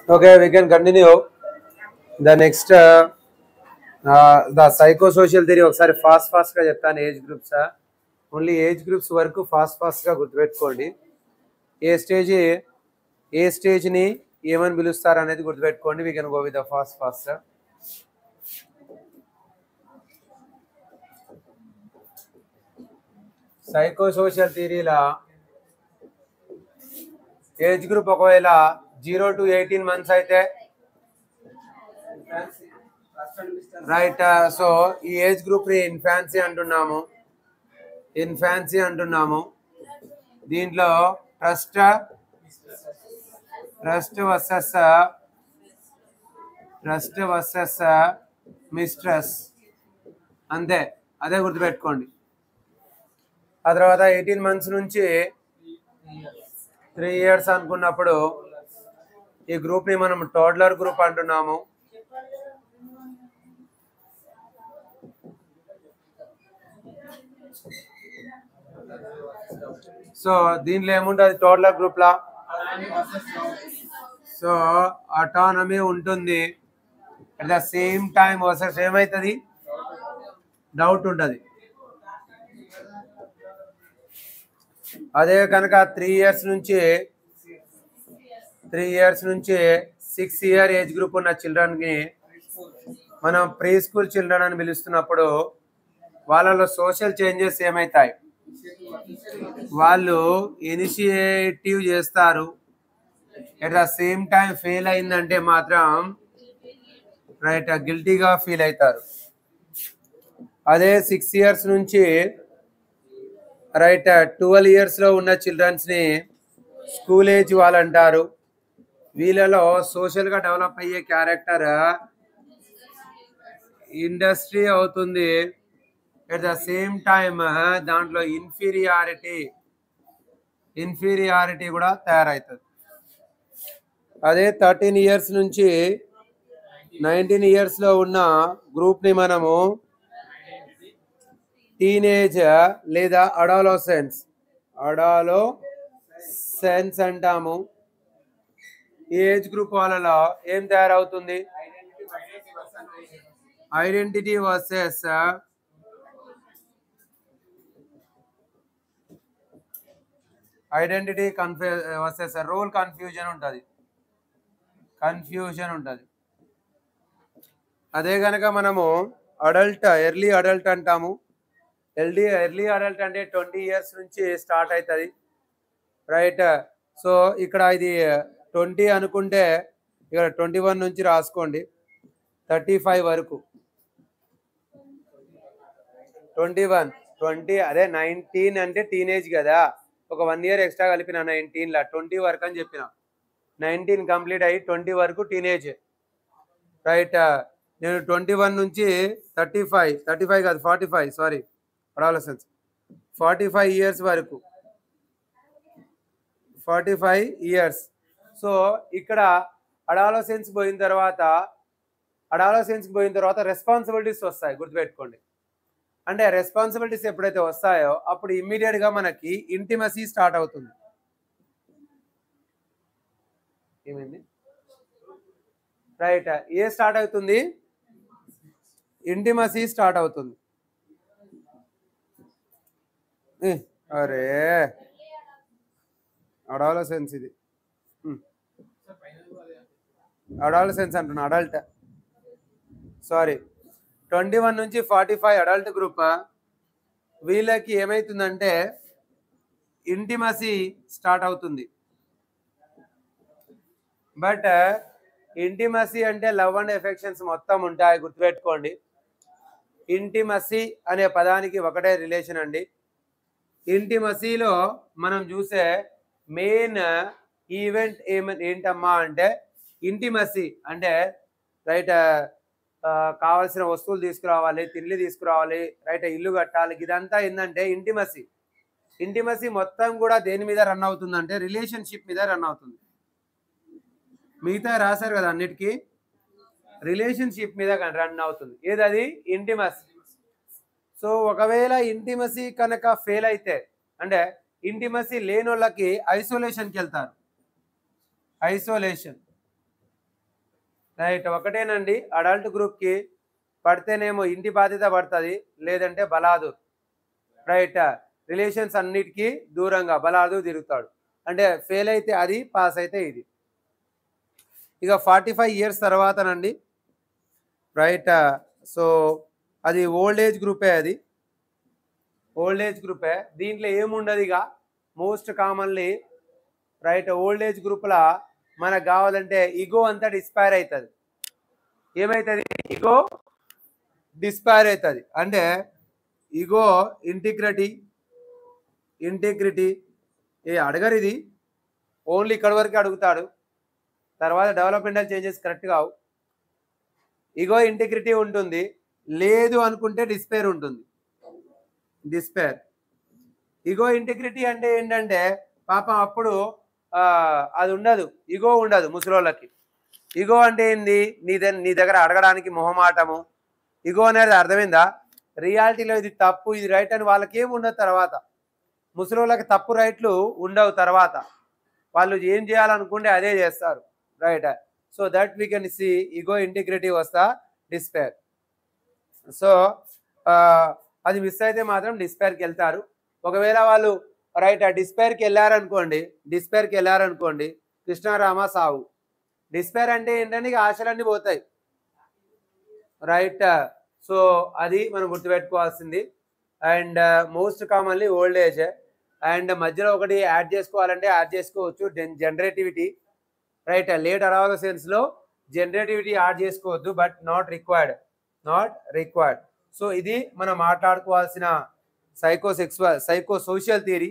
Okay, we can continue. The next, the psychosocial theory. ఒకసారి fast గా చెప్తాను. Age groups only age groups వరకు fast గా గుర్తుపెట్టుకోండి. ఏ స్టేజ్ ని ఏమని పిలుస్తారు అనేది గుర్తుపెట్టుకోండి. We can go with the fast. Psychosocial థియరీలా ఏజ్ గ్రూప్ ఒకవేళ 0 to 18 months అయితే రైట్. సో ఈ ఏజ్ గ్రూప్ ని ఇన్ఫాన్సీ అంటున్నాము. దీంట్లో ట్రస్ట్ వర్సెస్ మిస్ట్రస్, అంతే, అదే గుర్తుపెట్టుకోండి. ఆ తర్వాత 18 months నుంచి 3 years అనుకున్నప్పుడు ఈ గ్రూప్ ని మనం టోడ్లర్ గ్రూప్ అంటున్నాము. సో దీంట్లో ఏముంటుంది టోడ్లర్ గ్రూప్ లా? సో అటానమీ ఉంటుంది. At the same time versus ఏమవుతుంది, డౌట్ ఉంటుంది. అదే కనుక 3 years నుంచి 6 year ఏజ్ గ్రూప్ ఉన్న చిల్డ్రన్కి మనం ప్రీ స్కూల్ చిల్డ్రన్ అని పిలుస్తున్నప్పుడు వాళ్ళలో సోషల్ చేంజెస్ ఏమవుతాయి? వాళ్ళు ఇనిషియేటివ్ చేస్తారు. At the same time fail అయిందంటే మాత్రం రైట్ గిల్టీగా ఫీల్ అవుతారు. అదే 6 years నుంచి రైట్ 12 years లో ఉన్న చిల్డ్రన్స్ని స్కూల్ ఏజ్ వాళ్ళు అంటారు. వీళ్ళలో సోషల్గా డెవలప్ అయ్యే క్యారెక్టర్ ఇండస్ట్రీ అవుతుంది. ఎట్ ద సేమ్ టైమ్ దాంట్లో ఇన్ఫీరియారిటీ కూడా తయారవుతుంది. అదే 13 years నుంచి 19 years లో ఉన్న గ్రూప్ని మనము టీనేజ్ లేదా అడాలోసెన్స్ అంటాము. ఈ ఏజ్ గ్రూప్ వాళ్ళలో ఏం తయారవుతుంది? ఐడెంటిటీ వర్సెస్ రోల్ కన్ఫ్యూజన్ ఉంటుంది. అదే కనుక మనము ఎర్లీ అడల్ట్ అంటాము. ఎర్లీ అడల్ట్ అంటే 20 years నుంచి స్టార్ట్ అవుతుంది. రైట్. సో ఇక్కడ ఇది 20 అనుకుంటే ఇక్కడ 21 నుంచి రాసుకోండి 35 వరకు. 21 20 అదే 19 అంటే టీనేజ్ కదా, ఒక 1 year ఎక్స్ట్రా కలిపిన 19 20 వరకు అని చెప్పిన. 19 కంప్లీట్ అయ్యి 20 వరకు టీనేజ్. రైట్. నేను 21 నుంచి 35 కాదు 45 సారీ అడాలసెన్స్ 45 years వరకు 45 years. సో ఇక్కడ అడాలసెన్స్ పోయిన తర్వాత రెస్పాన్సిబిలిటీస్ వస్తాయి, గుర్తుపెట్టుకోండి. అంటే రెస్పాన్సిబిలిటీస్ ఎప్పుడైతే వస్తాయో అప్పుడు ఇమ్మీడియట్గా మనకి ఇంటిమసీ స్టార్ట్ అవుతుంది. ఏమైంది? రైట్. స్టార్ట్ అవుతుంది? ఇంటిమసీ స్టార్ట్ అవుతుంది. అరే అడాలసెన్స్, ఇది అడాలసెన్స్ అంటున్నా, అడల్ట్ సారీ. 21 నుంచి 45 అడల్ట్ గ్రూప్. వీళ్ళకి ఏమవుతుందంటే ఇంటిమసీ స్టార్ట్ అవుతుంది. బట్ ఇంటిమసీ అంటే లవ్ అండ్ ఎఫెక్షన్స్ మొత్తం ఉంటాయి, గుర్తుపెట్టుకోండి. ఇంటిమసీ అనే పదానికి ఒకటే రిలేషన్ అండి. ఇంటిమసీలో మనం చూసే మెయిన్ ఈవెంట్ ఏంటమ్మా అంటే ఇంటిమసీ అంటే రైట్ కావాల్సిన వస్తువులు తీసుకురావాలి, తిండి తీసుకురావాలి, రైట్ ఇల్లు కట్టాలి. ఇదంతా ఏంటంటే ఇంటిమసీ మొత్తం కూడా దేని మీద రన్ అవుతుందంటే రిలేషన్షిప్ మీద రన్ అవుతుంది. మిగతా రాశారు కదా అన్నిటికీ, రిలేషన్షిప్ మీద రన్ అవుతుంది. ఏదది? ఇంటిమసీ. సో ఒకవేళ ఇంటిమసీ కనుక ఫెయిల్ అయితే అంటే ఇంటిమసీ లేని వాళ్ళకి ఐసోలేషన్కి వెళ్తారు. రైట్, ఒకటేనండి. అడల్ట్ గ్రూప్కి పడితేనేమో ఇంటి బాధ్యత పడుతుంది, లేదంటే బలాదూర్. రైట్, రిలేషన్స్ అన్నిటికీ దూరంగా బలాదూర్ తిరుగుతాడు. అంటే ఫెయిల్ అయితే అది, పాస్ అయితే ఇది. ఇక 45 years తర్వాతనండి. రైట్, సో అది ఓల్డ్ ఏజ్ గ్రూపే. అది ఓల్డ్ ఏజ్ గ్రూపే. దీంట్లో ఏముండదు ఇక most commonly. Right, old age గ్రూప్లో మనకు కావాలంటే ఇగో అంతా డిస్పైర్ అవుతుంది. ఏమవుతుంది? ఇగో డిస్పైర్ అవుతుంది. అంటే ఇగో ఇంటిగ్రిటీ అడగరు. ఇది ఓన్లీ ఇక్కడ వరకే అడుగుతాడు. తర్వాత డెవలప్మెంటల్ చేంజెస్ కరెక్ట్ కావు. ఇగో ఇంటిగ్రిటీ ఉంటుంది. లేదు అనుకుంటే డిస్పైర్ ఉంటుంది. డిస్పైర్. ఇగో ఇంటిగ్రిటీ అంటే ఏంటంటే పాపం అప్పుడు అది ఉండదు, ఇగో ఉండదు ముసలోళ్ళకి. ఇగో అంటే ఏంది? నీ దగ్గర అడగడానికి మొహమాటము. ఇగో అనేది అర్థమైందా? రియాలిటీలో ఇది తప్పు, ఇది రైట్ అని వాళ్ళకి ఏమి ఉండదు. తర్వాత ముసలోళ్ళకి తప్పు రైట్లు ఉండవు. తర్వాత వాళ్ళు ఏం చేయాలనుకుంటే అదే చేస్తారు. Right, so that we can see ego integrity వస్తా డిస్పైర్. సో అది మిస్ అయితే మాత్రం డిస్పైర్కి వెళ్తారు. ఒకవేళ వాళ్ళు రైట్ డిస్పైర్కి వెళ్ళారనుకోండి కృష్ణారామ సావు. డిస్పైర్ అంటే ఏంటంటే ఇక ఆశలన్నీ పోతాయి. రైట్, సో అది మనం గుర్తుపెట్టుకోవాల్సింది. And most commonly old age. And మధ్యలో ఒకటి యాడ్ చేసుకోవాలంటే యాడ్ చేసుకోవచ్చు, జనరేటివిటీ. రైట్, లేట్ అడాలసెన్స్లో జనరేటివిటీ యాడ్ చేసుకోవద్దు, బట్ నాట్ రిక్వైర్డ్. సో ఇది మనం మాట్లాడుకోవాల్సిన సైకో సోషల్ థియరీ.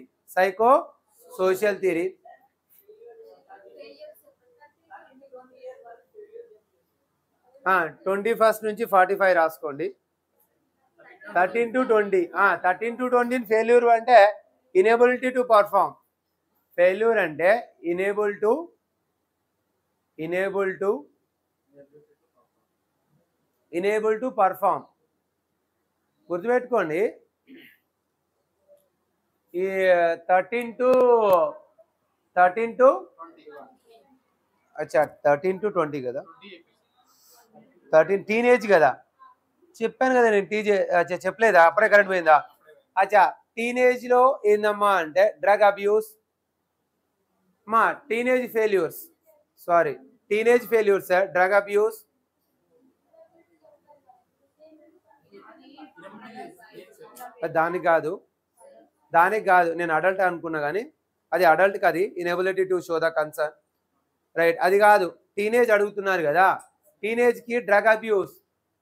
21st నుంచి 45 రాసుకోండి. 13 to 20. 13 to 20 ఫెయిల్యూర్ అంటే ఇనేబిలిటీ టు పర్ఫామ్. ఫెయిల్యూర్ అంటే ఇనేబుల్ టు పర్ఫామ్. గుర్తుపెట్టుకోండి. ఈ 13 to 20 కదా. 13 టీనేజ్ కదా. చెప్పాను కదా నేను. చెప్పలేదా? అప్పుడే కరెంట్ పోయిందా? అచ్చా, టీనేజ్లో ఏందమ్మా అంటే drug abuse. Teenage failures drug abuse. దానికి కాదు, నేను అడల్ట్ అనుకున్నా కానీ అది అడల్ట్ కాదు. Inability to show the concern. Right, అది కాదు. టీనేజ్ అడుగుతున్నారు కదా. టీనేజ్కి drug abuse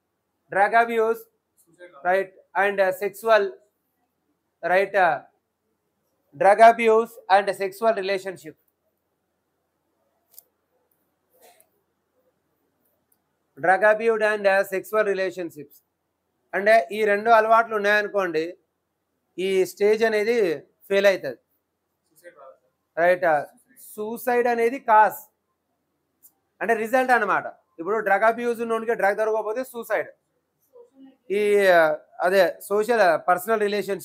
right, and sexual. Right, drug abuse and sexual relationship. Drug abuse and sexual relationships అంటే ఈ రెండు అలవాట్లు ఉన్నాయనుకోండి, ఈ స్టేజ్ అనేది ఫెయిల్ అవుతుంది. రైట్, సూసైడ్ అనేది కాజ్ అంటే రిజల్ట్ అనమాట. ఇప్పుడు డ్రగ్ అబ్యూజ్ ఉన్నోనికి డ్రగ్ దొరకకపోతే సూసైడ్. ఈ అదే పర్సనల్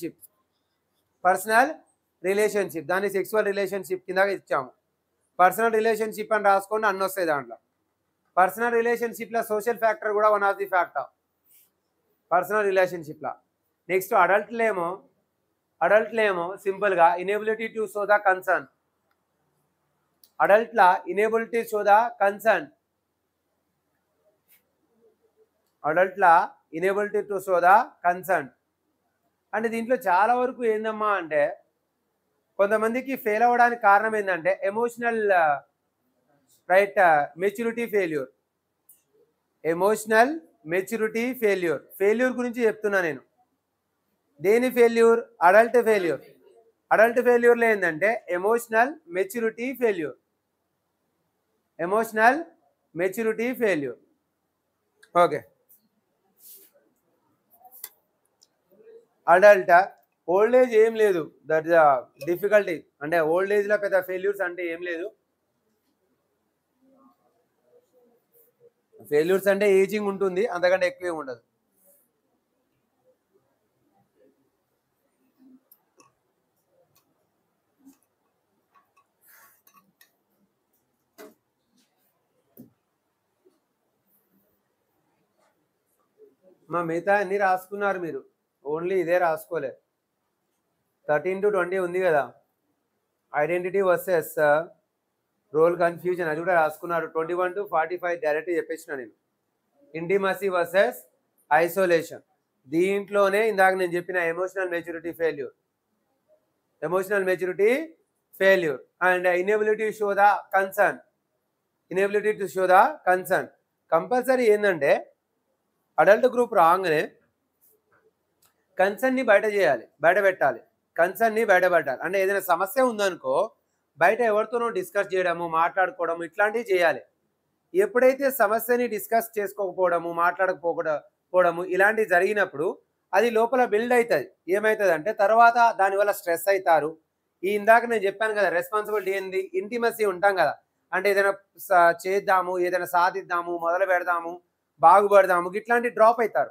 రిలేషన్షిప్ దాన్ని సెక్సువల్ రిలేషన్షిప్ కింద ఇచ్చాము. పర్సనల్ రిలేషన్షిప్ అని రాసుకోండి, అన్నీ వస్తాయి దాంట్లో. పర్సనల్ రిలేషన్షిప్లో సోషల్ ఫ్యాక్టర్ కూడా one of the factor personal రిలేషన్షిప్లో. నెక్స్ట్ అడల్ట్లేమో సింపుల్గా inability to show the concern. అడల్ట్లా ఇనేబిలిటీ షో ద కన్సర్న్. అంటే దీంట్లో చాలా వరకు ఏందమ్మా అంటే కొంతమందికి ఫెయిల్ అవ్వడానికి కారణం ఏంటంటే ఎమోషనల్ మెచ్యూరిటీ ఫెయిల్యూర్. ఫెయిల్యూర్ గురించి చెప్తున్నా నేను. దేని ఫెయిల్యూర్? అడల్ట్ ఫెయిల్యూర్లో ఏంటంటే emotional maturity failure. Okay, adult. Old age ఏం లేదు, దట్ ద డిఫికల్టీ. అంటే ఓల్డ్ ఏజ్లో పెద్ద ఫెయిల్యూర్స్ అంటే ఏం లేదు. ఫెయిల్యూర్స్ అంటే ఏజింగ్ ఉంటుంది, అంతకంటే ఎక్కువ ఉండదు. మా మిగతా అన్ని రాసుకున్నారు మీరు, ఓన్లీ ఇదే రాసుకోలే. 13 to 20 ఉంది కదా, ఐడెంటిటీ వర్సెస్ రోల్ కన్ఫ్యూజన్, అది కూడా రాసుకున్నారు. 21 to 45 డైరెక్ట్ చెప్పేసిన నేను. ఇంటిమసీ వర్సెస్ ఐసోలేషన్, దీంట్లోనే ఇందాక నేను చెప్పిన emotional maturity failure, emotional maturity failure and inability show the concern, inability to show the concern. Compulsory ఏంటంటే అడల్ట్ గ్రూప్ రాగానే కన్సర్న్ని బయట చేయాలి, బయట పెట్టాలి, కన్సర్న్ని బయట పెట్టాలి. అంటే ఏదైనా సమస్య ఉందనుకో బయట ఎవరితోనో డిస్కస్ చేయడము, మాట్లాడుకోవడము, ఇట్లాంటివి చేయాలి. ఎప్పుడైతే సమస్యని డిస్కస్ చేసుకోకపోవడము, మాట్లాడకపోవడము ఇలాంటివి జరిగినప్పుడు అది లోపల బిల్డ్ అవుతుంది. ఏమవుతుంది అంటే తర్వాత దానివల్ల స్ట్రెస్ అవుతారు. ఈ ఇందాక నేను చెప్పాను కదా, రెస్పాన్సిబిలిటీ ఏంది, ఇంటిమసీ ఉంటాం కదా, అంటే ఏదైనా చేద్దాము, ఏదైనా సాధిద్దాము, మొదలు పెడదాము, బాగుపడదాము, ఇట్లాంటి డ్రాప్ అవుతారు.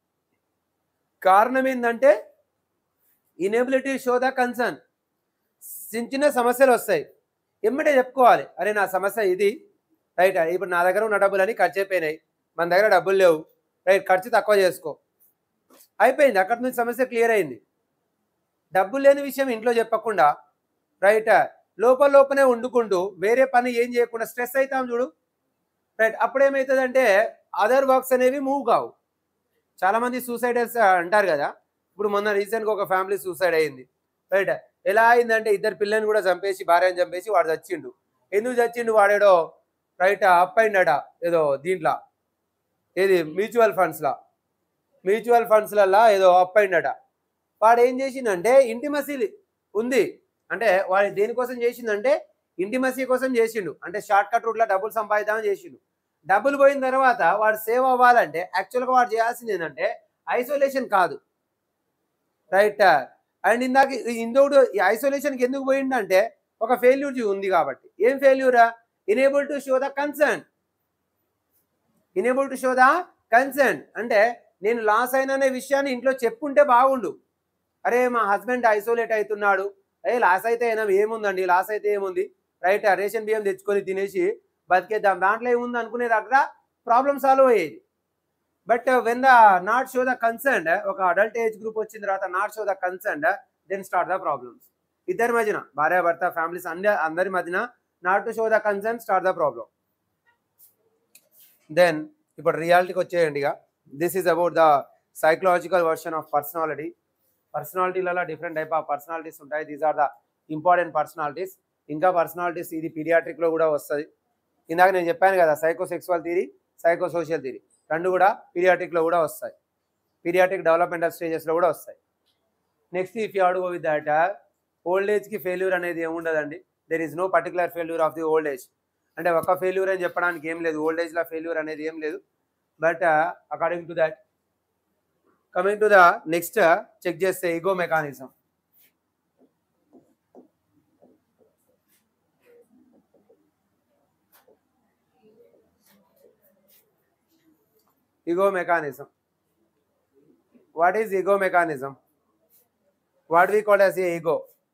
కారణం ఏంటంటే ఇనేబిలిటీ షో ద కన్సర్న్. చిన్న చిన్న సమస్యలు వస్తాయి, ఎమ్మటే చెప్పుకోవాలి, అరే నా సమస్య ఇది, రైట్, ఇప్పుడు నా దగ్గర ఉన్న డబ్బులు అని ఖర్చు అయిపోయినాయి, మన దగ్గర డబ్బులు లేవు, రైట్, ఖర్చు తక్కువ చేసుకో, అయిపోయింది, అక్కడి నుంచి సమస్య క్లియర్ అయింది. డబ్బులు లేని విషయం ఇంట్లో చెప్పకుండా, రైట్, లోపల లోపలే వండుకుంటూ వేరే పని ఏం చేయకుండా స్ట్రెస్ అవుతాం చూడు, రైట్, అప్పుడేమవుతుందంటే అదర్ వర్క్స్ అనేవి మూవ్ కావు. చాలామంది సూసైడర్స్ అంటారు కదా, ఇప్పుడు మొన్న రీసెంట్గా ఒక ఫ్యామిలీ సూసైడ్ అయింది, రైట్. ఎలా అయిందంటే ఇద్దరు పిల్లల్ని కూడా చంపేసి, భార్యను చంపేసి వాడు చచ్చిండు. ఎందుకు చచ్చిండు, వాడేడో రైట్ అప్ అయిందట ఏదో దీంట్లో, ఏది మ్యూచువల్ ఫండ్స్లల్లా ఏదో అప్ అయిందట. వాడు ఏం చేసిందంటే ఇంటిమసీ ఉంది, అంటే వాడు దేనికోసం చేసిందంటే ఇంటిమసీ కోసం చేసిండు, అంటే షార్ట్ కట్ రూట్లో డబ్బులు సంపాదిద్దామని చేసిండు. డబ్బులు పోయిన తర్వాత వాడు సేవ్ అవ్వాలంటే యాక్చువల్గా వాడు చేయాల్సింది ఏంటంటే ఐసోలేషన్ కాదు, రైట్. అండ్ ఇందాక ఇందోడు ఐసోలేషన్కి ఎందుకు పోయిందంటే ఒక ఫెయిల్యూర్ ఉంది కాబట్టి. ఏం ఫెయిల్యూరా, unable to show the concern, unable to show the concern అంటే నేను లాస్ అయిననే విషయాన్ని ఇంట్లో చెప్పుంటే బాగుండు. అరే మా హస్బెండ్ ఐసోలేట్ అవుతున్నాడు, లాస్ అయితే అయినా ఏముందండి, లాస్ అయితే ఏముంది, రైట్, రేషన్ బియ్యం తెచ్చుకొని తినేసి బతికేద్దాం, దాంట్లో ఏముంది అనుకునే దగ్గర ప్రాబ్లమ్ సాల్వ్ అయ్యేది. But when the not show the concern, ఒక అడల్ట్ ఏజ్ గ్రూప్ వచ్చిన తర్వాత not show the concern, then start the problems. ఇద్దరి మధ్యన, భార్య భర్త ఫ్యామిలీస్ అందరి మధ్యన not to show the concern, start the problem. Then ఇప్పుడు రియాలిటీకి వచ్చేయండి. ఇక this is about the psychological version of personality. పర్సనాలిటీలలో డిఫరెంట్ టైప్ ఆఫ్ పర్సనాలిటీస్ ఉంటాయి. These are the important personalities. ఇంకా పర్సనాలిటీస్ ఇది పీడియాట్రిక్లో కూడా వస్తుంది. ఇందాక నేను చెప్పాను కదా, సైకోసెక్సువల్ థియరీ, సైకోసోషల్ థియరీ రెండు కూడా పీడియాట్రిక్లో కూడా వస్తాయి, పీడియాట్రిక్ డెవలప్మెంటల్ స్టేజెస్లో కూడా వస్తాయి. Next if you are to go with that, old ఏజ్కి ఫెయిల్యూర్ అనేది ఏముండదండి. There is no particular failure of the old age. అంటే ఒక ఫెయిల్యూర్ అని చెప్పడానికి ఏం లేదు, ఓల్డ్ ఏజ్లో ఫెయిల్యూర్ అనేది ఏం లేదు. But according to that, coming to the next, check చేస్తే ego mechanism. Ego mechanism. What is ego mechanism? What we call as a ego?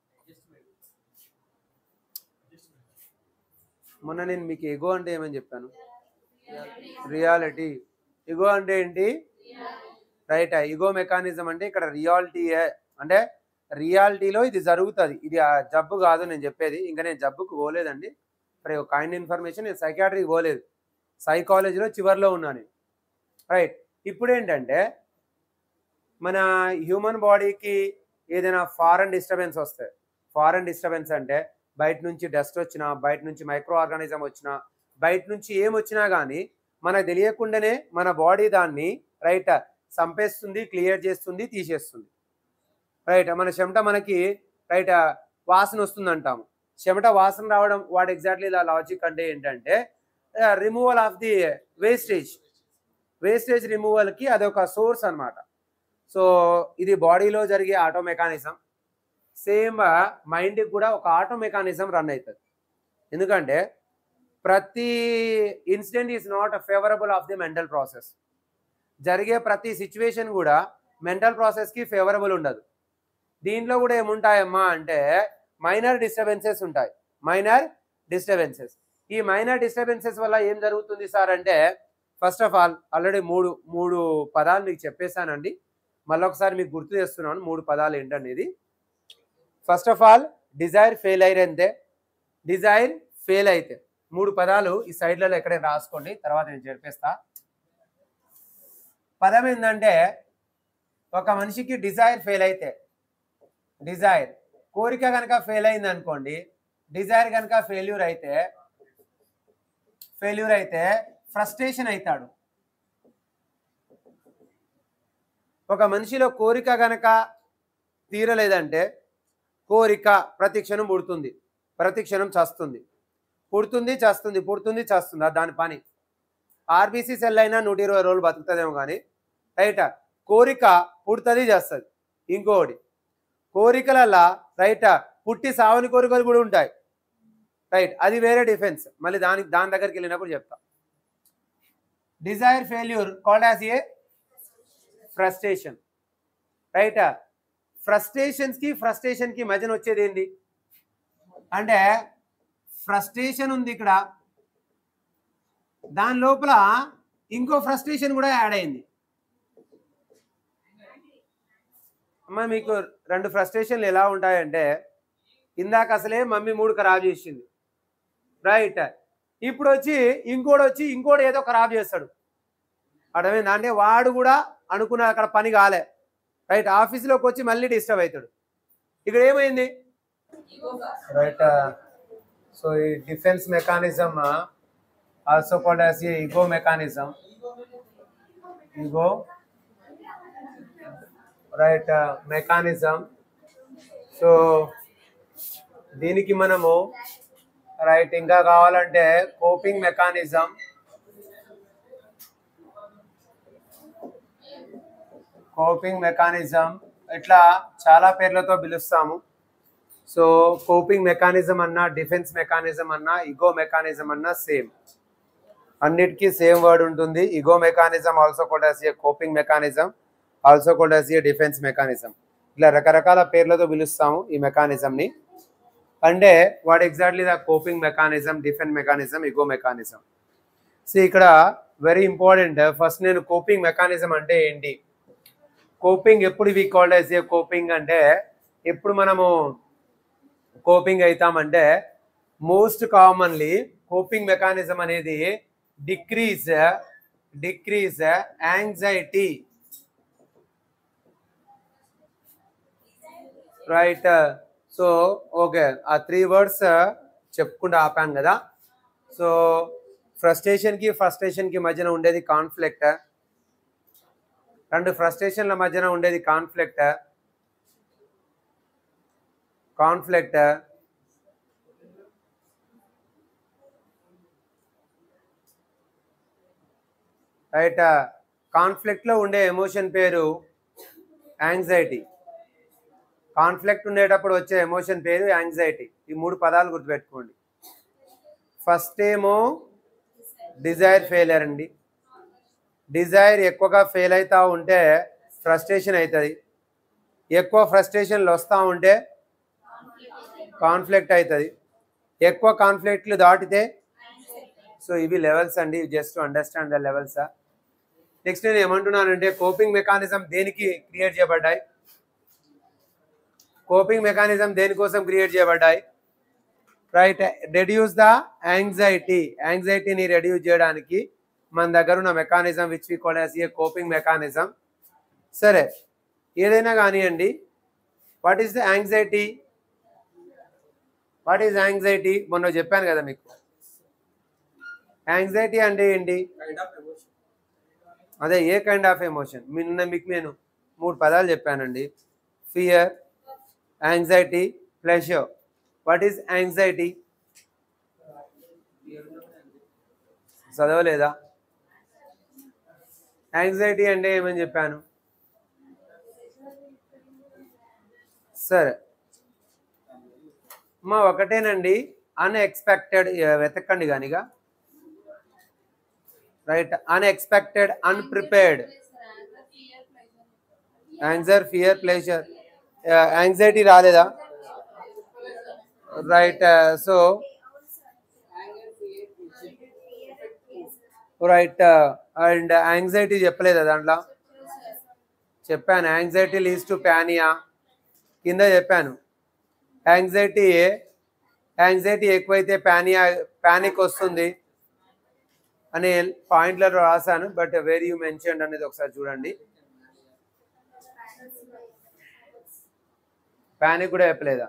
మొన్న నేను మీకు ఈగో అంటే ఏమని చెప్పాను, రియాలిటీ. ఈగో అంటే ఏంటి, రైట్. ఈగో మెకానిజం అంటే ఇక్కడ రియాలిటీ, అంటే రియాలిటీలో ఇది జరుగుతుంది, ఇది జబ్బు కాదు నేను చెప్పేది. ఇంకా నేను జబ్బుకు పోలేదండి, మరి ఒక కైండ్ ఇన్ఫర్మేషన్, నేను సైకాట్రీకి పోలేదు, సైకాలజీలో చివరిలో ఉన్నాను, రైట్. ఇప్పుడు ఏంటంటే మన హ్యూమన్ బాడీకి ఏదైనా ఫారెన్ డిస్టర్బెన్స్ వస్తాయి. ఫారెన్ డిస్టర్బెన్స్ అంటే బయట నుంచి డస్ట్ వచ్చినా, బయట నుంచి మైక్రో ఆర్గానిజం వచ్చినా, బయట నుంచి ఏమొచ్చినా కానీ మనకు తెలియకుండానే మన బాడీ దాన్ని రైట్ చంపేస్తుంది, క్లియర్ చేస్తుంది, తీసేస్తుంది, రైట్. మన చెమట మనకి రైట్ వాసన వస్తుంది అంటాము. చెమట వాసన రావడం వాట్ ఎగ్జాక్ట్లీ ద లాజిక్ అంటే ఏంటంటే రిమూవల్ ఆఫ్ ది వేస్టేజ్ రిమూవల్కి అదొక సోర్స్ అనమాట. సో ఇది బాడీలో జరిగే ఆటో మెకానిజం. సేమ్ మైండ్కి కూడా ఒక ఆటో మెకానిజం రన్ అవుతుంది. ఎందుకంటే ప్రతి incident is not favourable of the mental process. జరిగే ప్రతి సిచ్యువేషన్ కూడా మెంటల్ ప్రాసెస్కి ఫేవరబుల్ ఉండదు. దీంట్లో కూడా ఏముంటాయమ్మా అంటే మైనర్ డిస్టర్బెన్సెస్ ఉంటాయి, మైనర్ డిస్టర్బెన్సెస్. ఈ మైనర్ డిస్టర్బెన్సెస్ వల్ల ఏం జరుగుతుంది సార్ అంటే, ఫస్ట్ ఆఫ్ ఆల్ ఆల్రెడీ మూడు పదాలు మీకు చెప్పేశానండి. మళ్ళీ ఒకసారి మీకు గుర్తు చేస్తున్నాను 3 పదాలు ఏంటనేది. First of all desire fail అయితే, డిజైర్ ఫెయిల్ అయితే 3 పదాలు ఈ సైడ్లలో ఎక్కడైనా రాసుకోండి, తర్వాత నేను చెప్పేస్తా. పదం ఏంటంటే ఒక మనిషికి డిజైర్ ఫెయిల్ అయితే, డిజైర్ కోరిక కనుక ఫెయిల్ అయింది అనుకోండి, డిజైర్ కనుక ఫెయిల్యూర్ అయితే ఫ్రస్ట్రేషన్ అవుతాడు. ఒక మనిషిలో కోరిక గనక తీరలేదంటే, కోరిక ప్రతి క్షణం పుడుతుంది, ప్రతి క్షణం చస్తుంది, పుడుతుంది చస్తుంది, పుడుతుంది చస్తుంది, దాని పని. ఆర్బీసీ సెల్ అయినా 120 రోజులు బతుకుతుందేమో కానీ రైట్, కోరిక పుడుతుంది చేస్తుంది. ఇంకోటి కోరికలల్లా రైట్ పుట్టి సావని కోరికలు కూడా ఉంటాయి రైట్, అది వేరే డిఫెన్స్, మళ్ళీ దాని దగ్గరికి వెళ్ళినప్పుడు చెప్తా. Desire failure called as a frustration right. Frustration కి మధ్యన వచ్చేది ఏంటి అంటే, ఫ్రస్ట్రేషన్ ఉంది ఇక్కడ, దాని లోపల ఇంకో ఫ్రస్ట్రేషన్ కూడా యాడ్ అయింది. అమ్మ మీకు 2 ఫ్రస్ట్రేషన్లు ఎలా ఉంటాయంటే, ఇందాక అసలే మమ్మీ 3 ఖరాబ్ చేసింది రైట్, ఇప్పుడు ఇంకోటి ఏదో ఖరాబ్ చేస్తాడు. అర్థమైంది అంటే వాడు కూడా అనుకున్న అక్కడ పని కాలే రైట్, ఆఫీస్లోకి వచ్చి మళ్ళీ డిస్టర్బ్ అవుతాడు. ఇక్కడ ఏమైంది రైట్. సో ఈ defence mechanism also called as a ego mechanism, ego right mechanism. So దీనికి మనము రైట్ ఇంకా కావాలంటే కోపింగ్ మెకానిజం, ఇట్లా చాలా పేర్లతో పిలుస్తాము. సో కోపింగ్ మెకానిజం అన్నా, డిఫెన్స్ మెకానిజం అన్నా, ఈగో మెకానిజం అన్నా సేమ్, అన్నిటికీ సేమ్ వర్డ్ ఉంటుంది. Ego mechanism also called as a coping mechanism, also called as a defence mechanism. ఇట్లా రకరకాల పేర్లతో పిలుస్తాము ఈ మెకానిజంని. అంటే what exactly the coping mechanism, defence mechanism, ego mechanism. So ఇక్కడ వెరీ ఇంపార్టెంట్, ఫస్ట్ నేను కోపింగ్ మెకానిజం అంటే ఏంటి, కోపింగ్ ఎప్పుడు we called as a coping అంటే, ఎప్పుడు మనము coping అవుతామంటే, most commonly coping mechanism అనేది decrease anxiety right. So okay, ఆ 3 వర్డ్స్ చెప్పుకుంటూ ఆపాను కదా. సో ఫ్రస్ట్రేషన్కి మధ్యన ఉండేది కాన్ఫ్లిక్ట్, 2 ఫ్రస్ట్రేషన్ల మధ్యన ఉండేది కాన్ఫ్లిక్ట్ రైట్. కాన్ఫ్లిక్ట్లో ఉండే ఎమోషన్ పేరు యాంగ్జైటీ, కాన్ఫ్లిక్ట్ ఉండేటప్పుడు వచ్చే ఎమోషన్ పేరు యాంగ్జైటీ. ఈ 3 పదాలు గుర్తుపెట్టుకోండి. ఫస్ట్ ఏమో డిజైర్ ఫెయిలియర్ అండి, డిజైర్ ఎక్కువగా ఫెయిల్ అవుతూ ఉంటే ఫ్రస్ట్రేషన్ అవుతుంది, ఎక్కువ ఫ్రస్ట్రేషన్లు వస్తూ ఉంటే కాన్ఫ్లిక్ట్ అవుతుంది, ఎక్కువ కాన్ఫ్లిక్ట్లు దాటితే. సో ఇవి లెవెల్స్ అండి, just understand the levels. Next నేను ఏమంటున్నానంటే, కోపింగ్ మెకానిజం దేనికి క్రియేట్ చేయబడ్డాయి, కోపింగ్ మెకానిజం దేనికోసం క్రియేట్ చేయబడ్డాయి రైట్, రెడ్యూస్ ద యాంగ్జైటీని రెడ్యూస్ చేయడానికి మన దగ్గర ఉన్న mechanism which we call as a coping mechanism. సరే ఏదైనా కానివ్వండి, వాట్ ఈస్ ద యాంగ్జైటీ, మొన్న చెప్పాను కదా మీకు. యాంగ్జైటీ అంటే ఏంటి, అదే ఏ కైండ్ ఆఫ్ ఎమోషన్. మీకు నేను 3 పదాలు చెప్పానండి, fear, anxiety, pleasure. What is anxiety, చదవలేదా? యాంగ్జైటీ అంటే ఏమని చెప్పాను, సరే మా ఒకటేనండి, అన్ఎక్స్పెక్టెడ్ వెతకండి కానిగా right, unexpected, unprepared, anger, fear, pleasure. Anxiety రాలేదా right. So right. And anxiety చెప్పలేదా దాంట్లో? చెప్పాను. యాంగ్జైటీ లీడ్స్ టు ప్యానియా కింద చెప్పాను. యాంగ్జైటీ ఎక్కువైతే ప్యానిక్ వస్తుంది అనే పాయింట్లో రాశాను. బట్ వేర్ యూ మెన్షన్ అనేది ఒకసారి చూడండి. ప్యానిక్ కూడా చెప్పలేదా?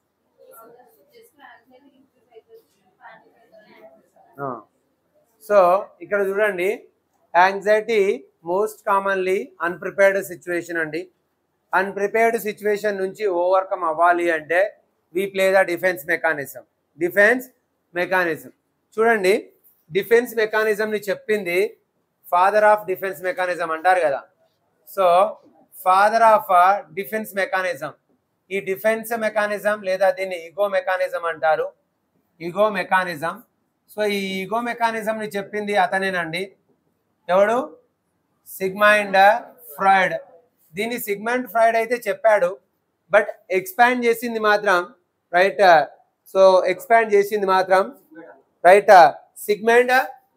సో ఇక్కడ చూడండి, anxiety most commonly unprepared situation అండి. అన్ప్రిపేర్డ్ సిచ్యువేషన్ నుంచి ఓవర్కమ్ అవ్వాలి అంటే we play the defence mechanism. చూడండి, డిఫెన్స్ మెకానిజంని చెప్పింది ఫాదర్ ఆఫ్ డిఫెన్స్ మెకానిజం అంటారు కదా. So father of defence mechanism, ఈ డిఫెన్స్ మెకానిజం లేదా దీన్ని ఈగో మెకానిజం అంటారు. Ego mechanism. సో ఈ ఈగో మెకానిజంని చెప్పింది అతనేనండి. ఎవడు? Sigmund Freud. దీన్ని సిగ్మండ్ ఫ్రాయిడ్ అయితే చెప్పాడు, బట్ ఎక్స్పాండ్ చేసింది మాత్రం రైట్. సో ఎక్స్పాండ్ చేసింది మాత్రం రైట్ సిగ్మండ్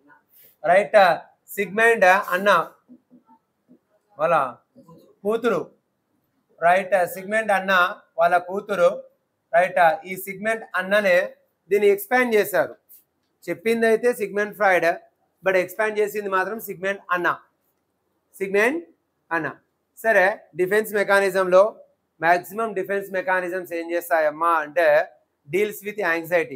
అన్న వాళ్ళ కూతురు. రైట్, సిగ్మండ్ అన్న వాళ్ళ కూతురు. రైట్, ఈ సిగ్మండ్ అన్ననే దీన్ని ఎక్స్పాండ్ చేశారు. చెప్పింది అయితే సిగ్మండ్ ఫ్రాయిడ్, బట్ ఎక్స్పాండ్ చేసింది మాత్రం సిగ్మండ్ అన్న. సరే, డిఫెన్స్ మెకానిజంలో మ్యాక్సిమం డిఫెన్స్ మెకానిజమ్స్ ఏం చేస్తాయమ్మా అంటే డీల్స్ విత్ యాంగ్జైటీ.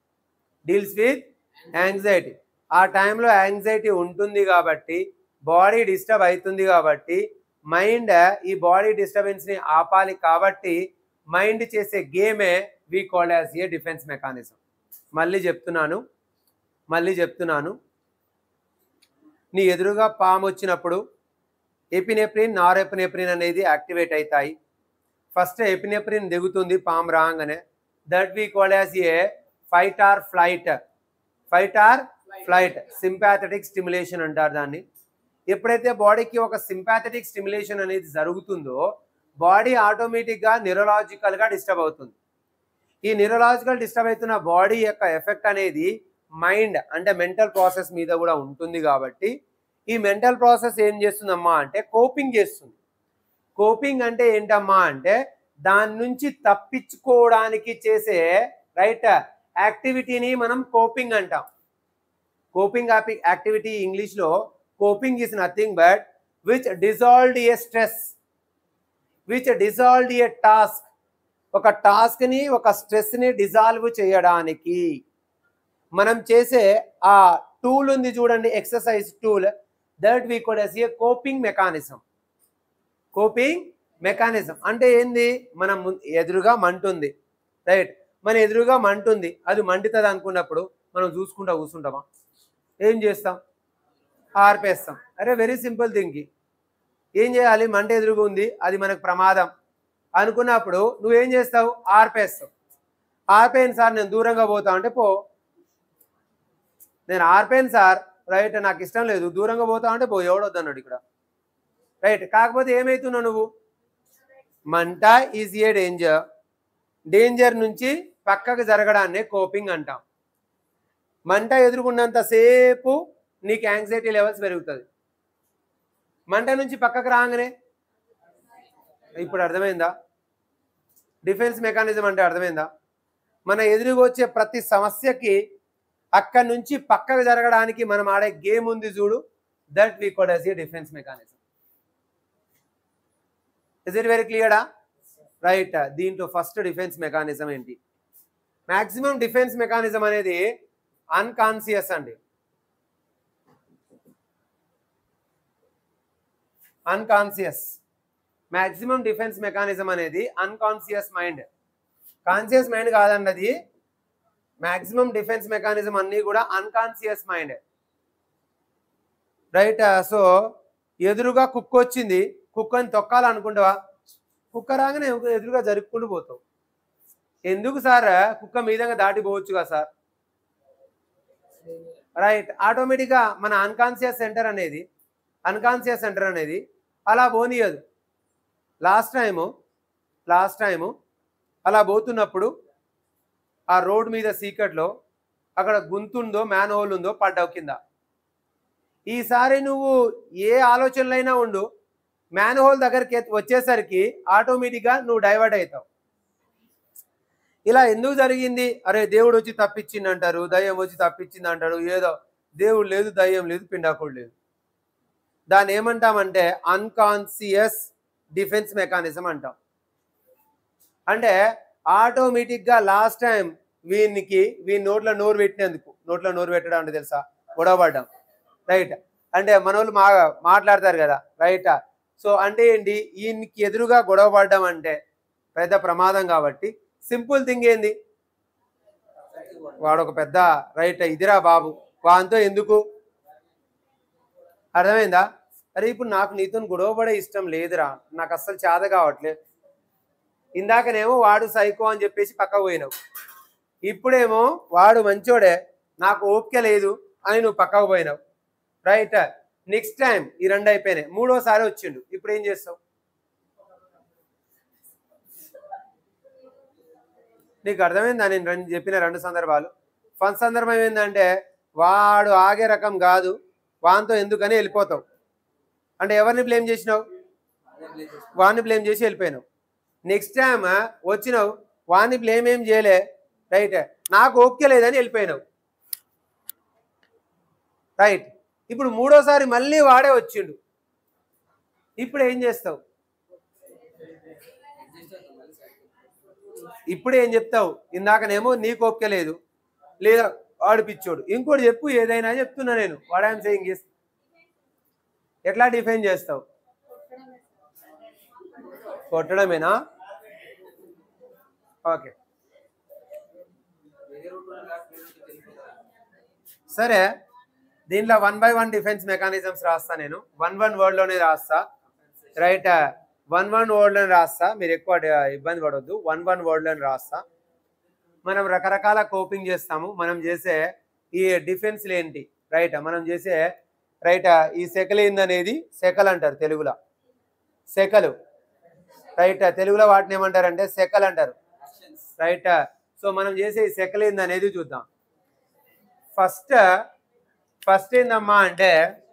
ఆ టైంలో యాంగ్జైటీ ఉంటుంది కాబట్టి, బాడీ డిస్టర్బ్ అవుతుంది కాబట్టి, మైండ్ ఈ బాడీ డిస్టర్బెన్స్ని ఆపాలి కాబట్టి మైండ్ చేసే గేమే we called as a defence mechanism. మళ్ళీ చెప్తున్నాను, నీ ఎదురుగా పాము వచ్చినప్పుడు ఎపినెఫ్రిన్, నారెపినెఫ్రిన్ అనేది యాక్టివేట్ అవుతాయి. ఫస్ట్ ఎపినెఫ్రిన్ దిగుతుంది పాము రాగానే. That we called as a fight or flight sympathetic stimulation అంటారు దాన్ని. ఎప్పుడైతే బాడీకి ఒక సింపాథెటిక్ స్టిమ్యులేషన్ అనేది జరుగుతుందో బాడీ ఆటోమేటిక్గా న్యూరలాజికల్గా డిస్టర్బ్ అవుతుంది. ఈ న్యూరలాజికల్ డిస్టర్బ్ అవుతున్న బాడీ యొక్క ఎఫెక్ట్ అనేది మైండ్ అంటే మెంటల్ ప్రాసెస్ మీద కూడా ఉంటుంది కాబట్టి ఈ మెంటల్ ప్రాసెస్ ఏం చేస్తుందమ్మా అంటే కోపింగ్ చేస్తుంది. కోపింగ్ అంటే ఏంటమ్మా అంటే దాని నుంచి తప్పించుకోవడానికి చేసే రైట్ యాక్టివిటీని మనం కోపింగ్ అంటాం. కోపింగ్ యాక్టివిటీ ఇంగ్లీష్లో coping is nothing but which dissolved a stress, task. ఒక టాస్క్ని, ఒక స్ట్రెస్ని డిజాల్వ్ చేయడానికి మనం చేసే ఆ టూల్ ఉంది చూడండి, exercise tool, that we call as a coping mechanism. అంటే ఏంది? మనం ఎదురుగా మంటుంది, రైట్? మన ఎదురుగా మంటుంది, అది మండుతుంది అనుకున్నప్పుడు మనం చూసుకుంటా కూర్చుంటామా? ఏం చేస్తాం? ఆర్పేస్తాం. అరే వెరీ సింపుల్ థింగ్. ఏం చేయాలి? మంట ఎదురుగా ఉంది, అది మనకు ప్రమాదం అనుకున్నప్పుడు నువ్వేం చేస్తావు? ఆర్పేస్తావు. ఆర్పేను సార్, నేను దూరంగా పోతా అంటే పో. నేను ఆర్పేను సార్, రైట్, నాకు ఇష్టం లేదు, దూరంగా పోతా అంటే పో, ఎవడొద్దన్నాడు ఇక్కడ, రైట్? కాకపోతే ఏమవుతున్నావు నువ్వు? మంట ఈజ్ ఏ డేంజర్ నుంచి పక్కకు జరగడాన్నే కోపింగ్ అంటాం. మంట ఎదుర్కొన్నంతసేపు నీకు యాంగ్జైటీ లెవెల్స్ పెరుగుతుంది. మంట నుంచి పక్కకు రాగానే, ఇప్పుడు అర్థమైందా? డిఫెన్స్ మెకానిజం అంటే అర్థమైందా? మన ఎదురుగా వచ్చే ప్రతి సమస్యకి అక్కడి నుంచి పక్కకు జరగడానికి మనం ఆడే గేమ్ ఉంది చూడు, that we call as a defence mechanism. Is it very క్లియరా? రైట్. దీంట్లో ఫస్ట్ డిఫెన్స్ మెకానిజం ఏంటి? మ్యాక్సిమం డిఫెన్స్ మెకానిజం అనేది అన్కాన్షియస్ అండి. మ్యాక్సిమం డిఫెన్స్ మెకానిజం అనేది అన్కాన్షియస్ మైండ్. కాన్షియస్ మైండ్ కాదండి అది. మ్యాక్సిమం డిఫెన్స్ మెకానిజం అన్నీ కూడా అన్కాన్షియస్ మైండ్, రైట్? సో ఎదురుగా కుక్క వచ్చింది, కుక్కని తొక్కాలనుకుంటావా? కుక్క రాగానే ఎదురుగా జరుపుకుంటూ పోతావు. ఎందుకు సార్? కుక్క మీదంగా దాటిపోవచ్చుగా సార్, రైట్? ఆటోమేటిక్గా మన అన్కాన్షియస్ సెంటర్ అనేది అలా పోనీయదు. లాస్ట్ టైము అలా పోతున్నప్పుడు ఆ రోడ్ మీద సీకట్లో అక్కడ గుంతుందో మ్యాన్ హోల్ ఉందో పడ్డావు కింద. ఈసారి నువ్వు ఏ ఆలోచనలైనా ఉండు, మ్యాన్ హోల్ దగ్గరికి వచ్చేసరికి ఆటోమేటిక్గా నువ్వు డైవర్ట్ అవుతావు. ఇలా ఎందుకు జరిగింది? అరే దేవుడు వచ్చి తప్పించింది అంటారు, దయ్యం వచ్చి తప్పించింది అంటారు, ఏదో దేవుడు లేదు, దయ్యం లేదు, పిండాకుడు లేదు. దాన్ని ఏమంటామంటే అన్కాన్షియస్ డిఫెన్స్ మెకానిజం అంటాం. అంటే ఆటోమేటిక్గా లాస్ట్ టైం వీని నోట్లో నోరు పెట్టినందుకు, నోట్లో నోరు పెట్టడం అంటే తెలుసా, గొడవపడ్డాం, రైట్? అంటే మన వాళ్ళు మాట్లాడతారు కదా, రైటా? సో అంటే ఏంటి, ఈయనకి ఎదురుగా గొడవపడ్డం అంటే పెద్ద ప్రమాదం. కాబట్టి సింపుల్ థింగ్ ఏంది, వాడు ఒక పెద్ద రైట్ ఇదిరా బాబు, వాంతో ఎందుకు, అర్థమైందా? అరే ఇప్పుడు నాకు నీతో గొడవపడే ఇష్టం లేదురా, నాకు అస్సలు చేత కావట్లేదు. ఇందాకనేమో వాడు సైకో అని చెప్పేసి పక్కకు పోయినావు, ఇప్పుడేమో వాడు మంచోడే, నాకు ఓపిక లేదు అని నువ్వు పక్కకు పోయినావు, రైట్? నెక్స్ట్ టైం ఈ రెండు అయిపోయినాయి, మూడోసారి వచ్చిండు, ఇప్పుడు ఏం చేస్తావు? నీకు అర్థమైందా నేను చెప్పిన రెండు సందర్భాలు? ఫస్ట్ సందర్భం ఏంటంటే వాడు ఆగే రకం కాదు, వానితో ఎందుకని వెళ్ళిపోతావు. అంటే ఎవరిని బ్లేమ్ చేసినావు? వాడిని బ్లేమ్ చేసి వెళ్ళిపోయినావు. నెక్స్ట్ టైం వచ్చినావు, వాడిని బ్లేమ్ ఏం చేయలే, రైట్? నాకు ఓపిక లేదని వెళ్ళిపోయినావు, రైట్? ఇప్పుడు మూడోసారి మళ్ళీ వాడే వచ్చిండు, ఇప్పుడు ఏం చేస్తావు? ఇప్పుడు ఏం చెప్తావు? ఇందాకనేమో నీకు ఓపిక లేదు, లేదా వాడు పిచ్చోడు, ఇంకోటి చెప్పు, ఏదైనా చెప్తున్నా నేను. వాట్ ఐఎమ్ సేయింగ్ ఇస్, ఎట్లా డిఫైన్ చేస్తావు? కొట్టడమేనా? ఓకే సరే, దీంట్లో 1 by 1 డిఫెన్స్ మెకానిజమ్స్ రాస్తా నేను. 1 వర్డ్లోనే రాస్తా, రైట్? 1 వర్డ్లోనే రాస్తా, మీరు ఎక్కువ ఇబ్బంది పడవద్దు. 1 వర్డ్లోనే రాస్తా. మనం రకరకాల కోపింగ్ చేస్తాము. మనం చేసే ఈ డిఫెన్స్లు ఏంటి, రైట్? మనం చేసే, రైట్, ఈ సెకలేంది అనేది సెకలు అంటారు తెలుగులో, సెకలు, రైట్? తెలుగులో వాటిని ఏమంటారంటే సెకలు అంటారు, రైట్? సో మనం చేసే ఈ సెకలేంది అనేది చూద్దాం. ఫస్ట్ ఏందమ్మా అంటే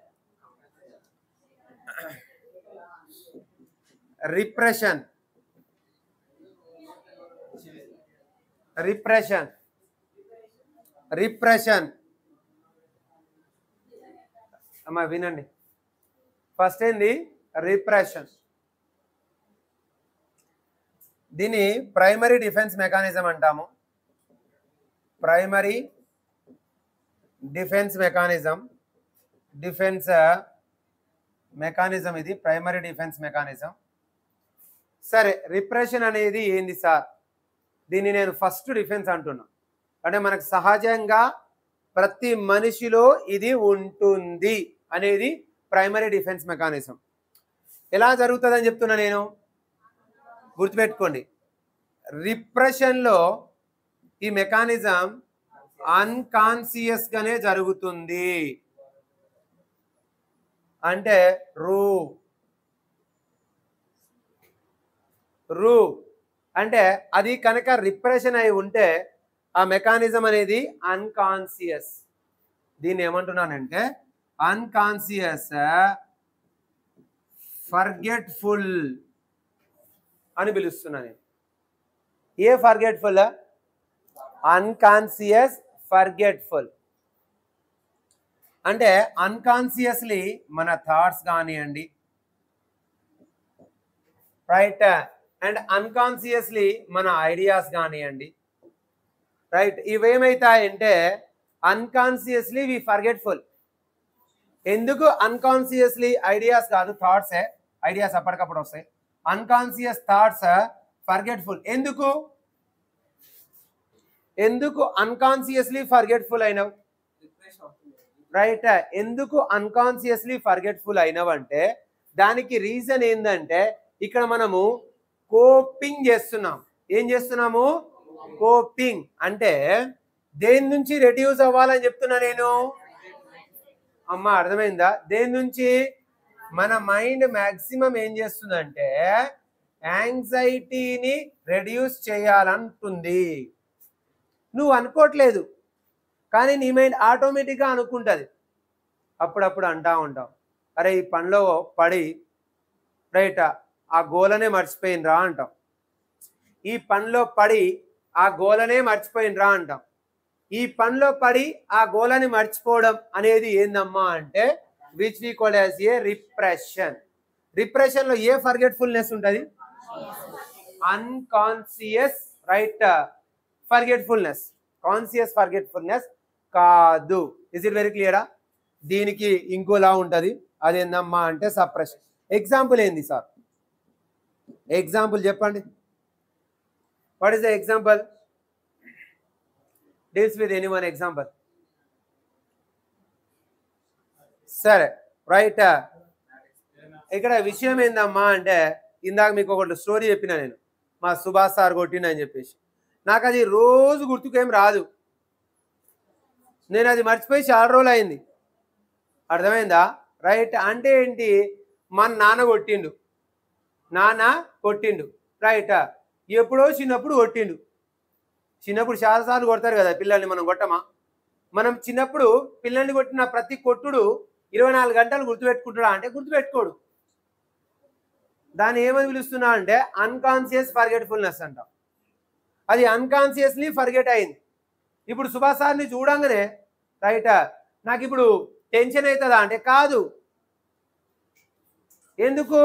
రిప్రెషన్. రిప్రెషన్ రిప్రెషన్ అమ్మా వినండి. ఫస్ట్ ఏంది? రిప్రెషన్. దీన్ని ప్రైమరీ డిఫెన్స్ మెకానిజం అంటాము. ప్రైమరీ డిఫెన్స్ మెకానిజం, మెకానిజం ఇది ప్రైమరీ డిఫెన్స్ మెకానిజం. సరే, రిప్రెషన్ అనేది ఏంది సార్? దీన్ని నేను ఫస్ట్ డిఫెన్స్ అంటున్నా. అంటే మనకు సహజంగా ప్రతి మనిషిలో ఇది ఉంటుంది అనేది ప్రైమరీ డిఫెన్స్ మెకానిజం. ఎలా జరుగుతుందని చెప్తున్నా నేను, గుర్తుపెట్టుకోండి. రిప్రెషన్లో ఈ మెకానిజం అన్కాన్షియస్గానే జరుగుతుంది. అంటే రూ అంటే అది కనుక రిప్రెషన్ అయి ఉంటే ఆ మెకానిజం అనేది అన్కాన్షియస్. దీన్ని ఏమంటున్నానంటే అన్కాన్షియస్ ఫర్గెట్ఫుల్ అని పిలుస్తున్నా నేను. ఏ ఫర్గెట్ఫుల్? Unconscious forgetful. అంటే అన్కాన్షియస్లీ మన థాట్స్ కానివ్వండి, రైట్, అండ్ అన్కాన్షియస్లీ మన ఐడియాస్ కానివ్వండి, రైట్, ఇవేమైతాయంటే అన్కాన్షియస్లీ వి ఫర్గెట్ఫుల్. ఎందుకు అన్కాన్షియస్లీ? ఐడియాస్ కాదు, థాట్సే. ఐడియాస్ అప్పటికప్పుడు వస్తాయి. Unconscious thoughts forgetful. ఎందుకు అన్కాన్షియస్లీ ఫర్గెట్ఫుల్ అయినావు? రైట్, ఎందుకు అన్కాన్షియస్లీ ఫర్గెట్ఫుల్ అయినావు అంటే దానికి రీజన్ ఏంటంటే ఇక్కడ మనము కోపింగ్ చేస్తున్నాం. ఏం చేస్తున్నాము? కోపింగ్. అంటే దేని నుంచి రెడ్యూస్ అవ్వాలని చెప్తున్నా నేను. అమ్మా అర్థమైందా? దేని నుంచి? మన మైండ్ మ్యాక్సిమం ఏం చేస్తుందంటే యాంగ్జైటీని రెడ్యూస్ చేయాలంటుంది. నువ్వు అనుకోవట్లేదు, కానీ నీ మైండ్ ఆటోమేటిక్గా అనుకుంటుంది. అప్పుడప్పుడు అంటా ఉంటాం, అరే ఈ పనిలో పడి రైట్ ఆ గోలనే మర్చిపోయినరా అంటాం. ఈ పనిలో పడి ఆ గోలనే మర్చిపోయినరా అంటాం. ఈ పనిలో పడి ఆ గోలని మర్చిపోవడం అనేది ఏందమ్మా అంటే which we call as a repression. Repression లో ఏ ఫర్గెట్ఫుల్నెస్ ఉంటుంది? Unconscious right forgetfulness. Conscious forgetfulness కాదు. ఇస్ ఇట్ వెరీ క్లియరా? దీనికి ఇంకోలా ఉంటుంది, అదేందమ్మా అంటే సప్రెషన్. ఎగ్జాంపుల్ ఏంది సార్? ఎగ్జాంపుల్ చెప్పండి. What is the example? Deals with any one example. సరే రైట్. ఇక్కడ విషయం ఏందమ్మా అంటే ఇందాక మీకు ఒకటి స్టోరీ చెప్పిన నేను, మా సుభాష్ సార్ కొట్టిన అని చెప్పేసి. నాకు అది రోజు గుర్తుకేం రాదు, నేను అది మర్చిపోయి చాలా రోజులు అయింది. అర్థమైందా? రైట్. అంటే ఏంటి? మన నాన్న కొట్టిండు, నాన్న కొట్టిండు రైట్. ఎప్పుడో చిన్నప్పుడు కొట్టిండు. చిన్నప్పుడు చాలాసార్లు కొడతారు కదా పిల్లల్ని, మనం కొట్టమా? మనం చిన్నప్పుడు పిల్లల్ని కొట్టిన ప్రతి కొట్టుడు 24 గంటలు గుర్తుపెట్టుకుంటాడా అంటే గుర్తుపెట్టుకోడు. దాన్ని ఏమని పిలుస్తున్నా అంటే అన్కాన్షియస్ ఫర్గెట్ఫుల్నెస్ అంటాం. అది అన్కాన్షియస్లీ ఫర్గెట్ అయింది. ఇప్పుడు సుభాష్ సార్ని చూడంగానే రైట్ నాకు ఇప్పుడు టెన్షన్ అవుతుందా అంటే కాదు. ఎందుకు?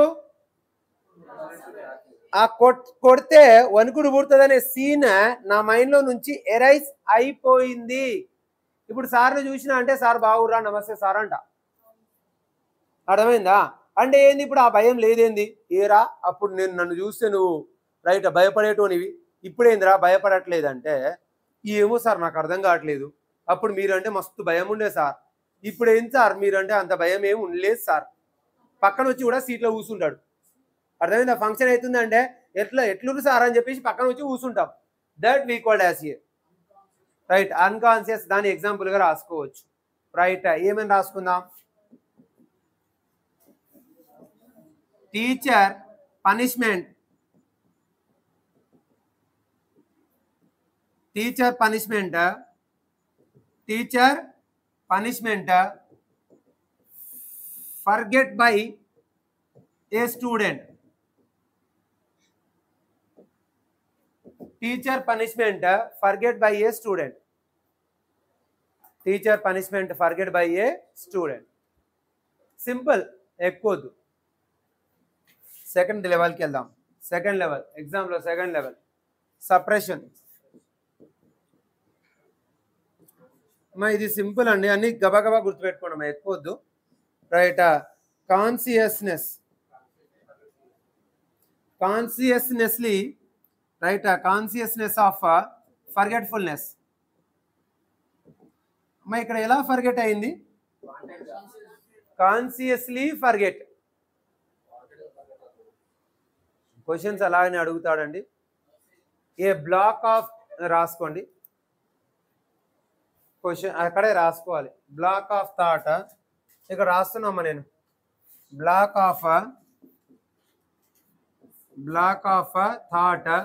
ఆ కొడితే వణుకుడు పుడుతుందనే సీన్ నా మైండ్లో నుంచి ఎరైజ్ అయిపోయింది. ఇప్పుడు సార్ని చూసినా అంటే సార్ బాగురా నమస్తే సార్ అంట. అర్థమైందా? అంటే ఏంది? ఇప్పుడు ఆ భయం లేదేంది? ఏరా అప్పుడు నేను నన్ను చూస్తే నువ్వు రైట్ భయపడేటోనివి, ఇప్పుడేందిరా భయపడట్లేదంటే ఏమో సార్ నాకు అర్థం కావట్లేదు. అప్పుడు మీరంటే మస్తు భయం ఉండే సార్, ఇప్పుడు ఏం సార్ మీరంటే అంత భయం ఏమి ఉండలేదు సార్. పక్కన వచ్చి కూడా సీట్లో కూర్చుంటాడు. అర్థమైందా? ఫంక్షన్ అవుతుందంటే ఎట్లురు సార్ అని చెప్పేసి పక్కన వచ్చి కూర్చుంటాం. That we called as a right unconscious. దాని ఎగ్జాంపుల్గా రాసుకోవచ్చు. రైట్. ఏమని రాసుకుందాం? Teacher punishment. Teacher punishment. Teacher punishment forget by a student. Teacher punishment forget by a student. Teacher punishment forget by a student. Simple. ఎక్కువద్దు. Second లెవెల్కి వెళ్దాం. Second level ఎగ్జామ్లో second level suppression. అమ్మా ఇది సింపుల్ అండి, అన్ని గబగబా గుర్తుపెట్టుకోండి, ఎక్కువద్దు. రైట్. కాన్షియస్నెస్. కాన్షియస్నెస్లీ రైట్ కాన్షియస్నెస్ ఆఫ్ ఫర్గెట్ఫుల్నెస్. అమ్మా ఇక్కడ ఎలా ఫర్గెట్ అయింది? Consciously forget. క్వశ్చన్స్ అలాగనే అడుగుతాడండి. ఏ బ్లాక్ ఆఫ్ రాసుకోండి, క్వశ్చన్ అక్కడే రాసుకోవాలి. బ్లాక్ ఆఫ్ థాట్ ఇక్కడ రాస్తున్నామా నేను. Block of thought,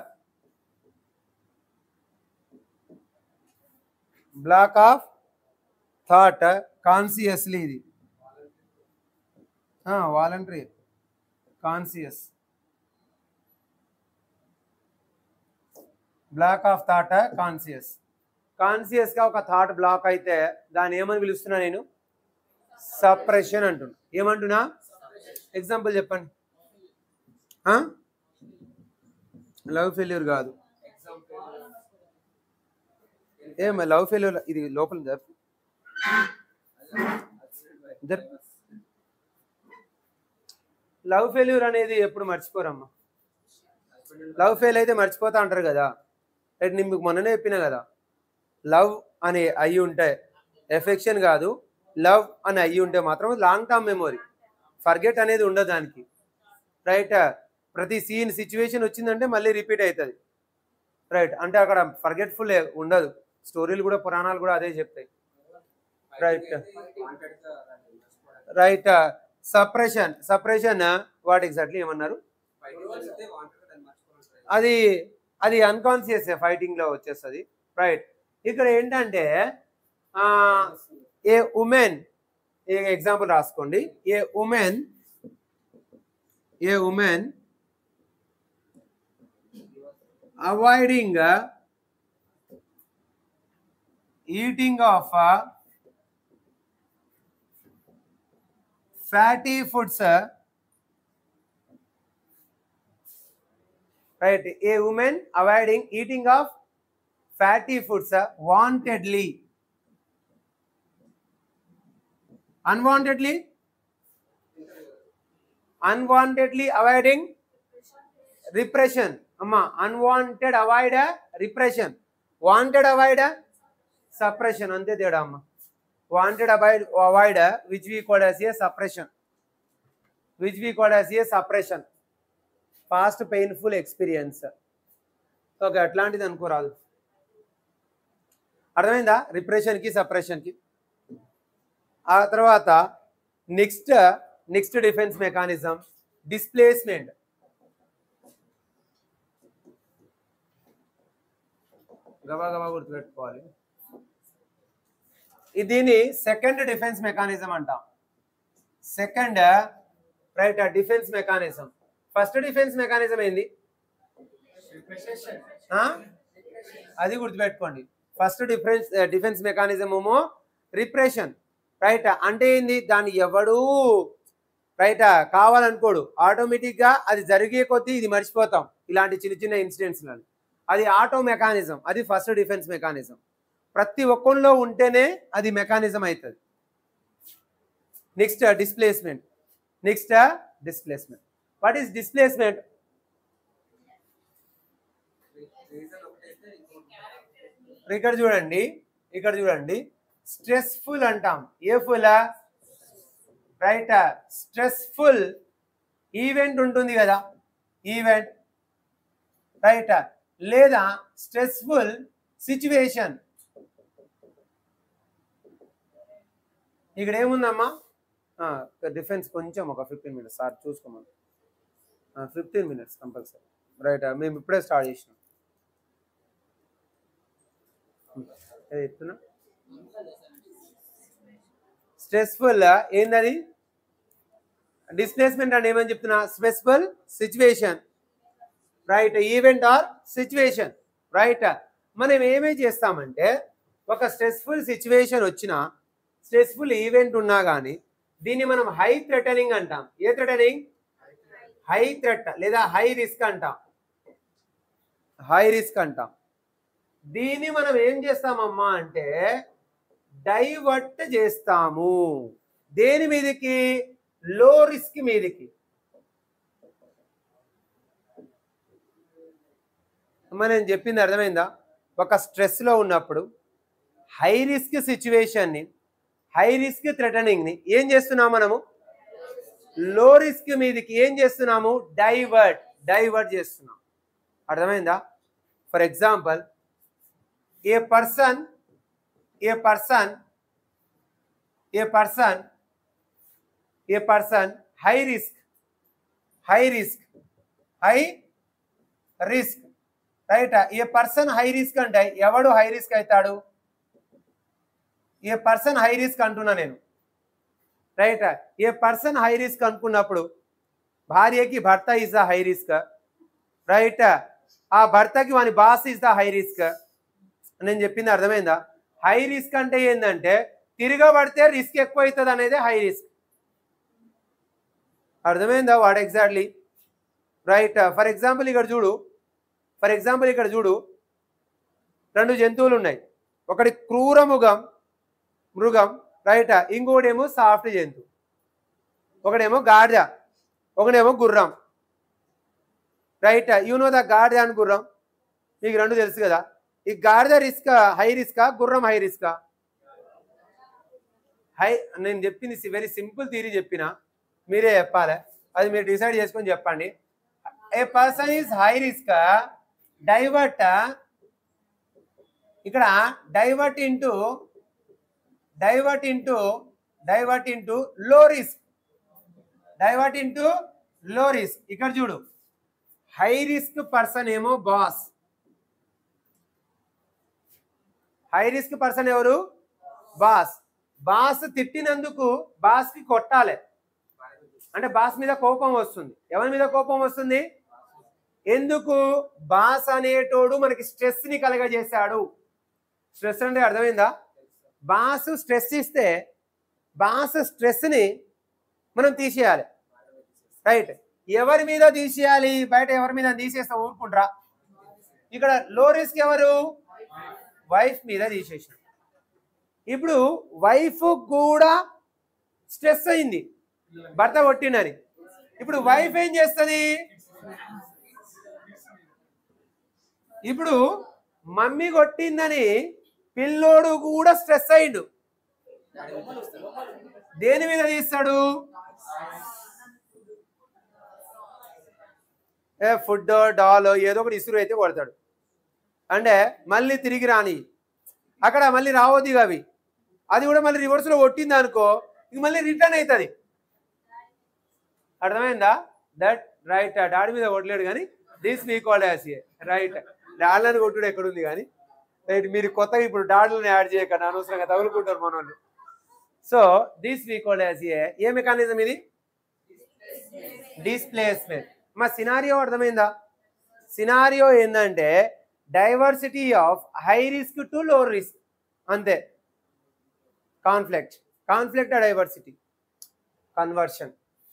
block of thought consciously. ఇది voluntary conscious. Block of thought conscious. కాన్షియస్గా ఒక థాట్ బ్లాక్ అయితే దాన్ని ఏమని పిలుస్తున్నా నేను? సప్రెషన్ అంటున్నా. ఏమంటున్నా? ఎగ్జాంపుల్ చెప్పండి. లవ్ ఫెయిల్యూర్ కాదు. ఏమ లవ్ ఫెయిల్యూర్ ఇది లోపల లవ్ ఫెయిల్యూర్ అనేది ఎప్పుడు మర్చిపోరమ్మా. లవ్ ఫెయిల్ అయితే మర్చిపోతా అంటారు కదా. రైట్. నేను మీకు మొన్ననే చెప్పినా కదా, లవ్ అని అయ్యి ఉంటే ఎఫెక్షన్ కాదు, లవ్ అని అయ్యి ఉంటే మాత్రం లాంగ్ టర్మ్ మెమొరీ, ఫర్గెట్ అనేది ఉండదు దానికి. రైట్. ప్రతి సీన్ సిచ్యువేషన్ వచ్చిందంటే మళ్ళీ రిపీట్ అవుతుంది. రైట్. అంటే అక్కడ ఫర్గెట్ఫుల్ ఉండదు. స్టోరీలు కూడా పురాణాలు కూడా అదే చెప్తాయి. Right. Right. Suppression. Suppression what exactly ఏమన్నారు? అది అది అన్కాన్షియస్ ఫైటింగ్ లో వచ్చేస్తుంది. రైట్. ఇక్కడ ఏంటంటే ఏ ఎగ్జాంపుల్ రాసుకోండి. A women avoiding eating of fatty foods, right? A woman avoiding eating of fatty foods unwantedly avoiding repression. Amma, unwanted avoid repression, wanted avoid suppression. Ante teda amma. Wanted avoid which we call as a suppression, past painful experience. Okay, అట్లాంటిది అనుకోరాదు. అర్థమైందా? రిప్రెషన్కి సప్రెషన్కి. ఆ తర్వాత next defence mechanism displacement. గబా గుర్తుపెట్టుకోవాలి. దీన్ని second defence mechanism అంటాం. Second, right, defence mechanism. First defence mechanism ఏంది? అది గుర్తుపెట్టుకోండి. ఫస్ట్ డిఫెన్స్ మెకానిజం ఏమో రిప్రెషన్, రైట్. అంటే ఏంది? దాన్ని ఎవడు రైట్ కావాలనుకోడు, ఆటోమేటిక్గా అది జరిగే కొద్దీ ఇది మర్చిపోతాం, ఇలాంటి చిన్న చిన్న ఇన్సిడెంట్స్లను. అది ఆటో మెకానిజం, అది ఫస్ట్ డిఫెన్స్ మెకానిజం. ప్రతి ఒక్కరిలో ఉంటేనే అది మెకానిజం అవుతుంది. Next displacement. What is displacement? ఇక్కడ చూడండి, స్ట్రెస్ఫుల్ అంటాం. ఏ ఫుల్? రైట్, స్ట్రెస్ఫుల్ ఈవెంట్ ఉంటుంది కదా, ఈవెంట్, రైట్, లేదా స్ట్రెస్ఫుల్ సిచ్యువేషన్. ఇక్కడ ఏముందమ్మా? డిఫెన్స్ కొంచెం ఒక 15 minutes సార్ చూసుకోమని. 15 minutes కంపల్సరీ, రైట్. మేము ఇప్పుడే స్టార్ట్ చేసినాం. స్ట్రెస్ఫుల్ ఏందది? డిస్ప్లేస్మెంట్ అంటే ఏమని చెప్తున్నా? Stressful situation, right, event or situation, right. మనం ఏమేం చేస్తామంటే, ఒక స్ట్రెస్ఫుల్ సిచ్యువేషన్ వచ్చినా, స్ట్రెస్ఫుల్ ఈవెంట్ ఉన్నా కానీ దీన్ని మనం హై థ్రెటనింగ్ అంటాం. ఏ థ్రెటనింగ్? హై థ్రెట్ లేదా హై రిస్క్ అంటాం. దీన్ని మనం ఏం చేస్తామమ్మా అంటే డైవర్ట్ చేస్తాము. దేని మీదకి? లో రిస్క్ మీదకి. నేను చెప్పింది అర్థమైందా? ఒక స్ట్రెస్లో ఉన్నప్పుడు హై రిస్క్ సిచ్యువేషన్ని, హై రిస్క్ థ్రెటనింగ్ని ఏం చేస్తున్నాము? మనము లో రిస్క్ మీదకి ఏం చేస్తున్నాము? డైవర్ట్ చేస్తున్నాం. అర్థమైందా? ఫర్ ఎగ్జాంపుల్, ఏ పర్సన్ హై రిస్క్, రైట్. ఏ పర్సన్ హై రిస్క్ అంటే ఎవడు హై రిస్క్ అవుతాడు? ఏ పర్సన్ హై రిస్క్ అంటున్నా నేను, రైట్. ఏ పర్సన్ హై రిస్క్ అనుకున్నప్పుడు భార్యకి భర్త is the high risk, right. ఆ భర్తకి వాని boss is the high risk. నేను చెప్పింది అర్థమైందా? హై రిస్క్ అంటే ఏంటంటే తిరగబడితే రిస్క్ ఎక్కువ అవుతుంది అనేది హై రిస్క్. అర్థమైందా? What exactly, right. For example ఇక్కడ చూడు, రెండు జంతువులు ఉన్నాయి. ఒకటి క్రూర మృగం, రైట్. ఇంకోటేమో సాఫ్ట్ జంతువు. ఒకడేమో గాడిద, ఒకడేమో గుర్రం, రైట్. యు నో ద గాడిద అండ్ గుర్రం, మీకు రెండు తెలుసు కదా. ఈ గాడిద హై రిస్కా, గుర్రం హై రిస్కా? నేను చెప్పింది వెరీ సింపుల్ థియరీ చెప్పిన, మీరే చెప్పాలి. అది మీరు డిసైడ్ చేసుకొని చెప్పండి. ఏ person is high risk, divert, ఇక్కడ డైవర్ట్ ఇంటూ లో రిస్క్. ఇక్కడ చూడు, హై రిస్క్ పర్సన్ ఏమో బాస్. హై రిస్క్ పర్సన్ ఎవరు? బాస్. బాస్ తిట్టినందుకు బాస్కి కొట్టాలి అంటే బాస్ మీద కోపం వస్తుంది. ఎవరి మీద కోపం వస్తుంది? ఎందుకు? బాస్ అనేటోడు మనకి స్ట్రెస్ ని కలగజేశాడు. స్ట్రెస్ అంటే అర్థమైందా? బాస్ స్ట్రెస్ ఇస్తే బాస్ స్ట్రెస్ ని మనం తీసేయాలి, రైట్? ఎవరి మీద తీసేయాలి? బయట ఎవరి మీద తీసేస్తా ఊరుకుంటారా? ఇక్కడ లో రిస్క్ ఎవరు? వైఫ్ మీద తీసేసిన. ఇప్పుడు వైఫ్ కూడా స్ట్రెస్ అయింది భర్త కొట్టిండని. ఇప్పుడు వైఫ్ ఏం చేస్తుంది? ఇప్పుడు మమ్మీ కొట్టిందని పిల్లోడు కూడా స్ట్రెస్ అయిండు. దేని మీద తీస్తాడు? ఫుడ్ డాల్ ఏదో ఒకటి ఇసురు అయితే కొడతాడు. అంటే మళ్ళీ తిరిగి రాని అక్కడ మళ్ళీ రావద్దు అవి. అది కూడా మళ్ళీ రివర్స్లో కొట్టింది అనుకో, ఇది మళ్ళీ రిటర్న్ అవుతుంది. అర్థమైందా? That right. డాడీ మీద కొట్టలేడు కానీ this we called as a right. డాడ్లను కొట్టుడు ఎక్కడుంది కానీ రైట్. మీరు కొత్తగా ఇప్పుడు డాడ్లను యాడ్ చేయకండి, అనవసరంగా తగులుకుంటారు మన వాళ్ళు. So this we called as a mechanism ఇది? డిస్ప్లేస్మెంట్. మా సినారియో అర్థమైందా? సినారియో ఏంటంటే diversity of high risk to low risk, అంతే. Conflict diversity, conversion.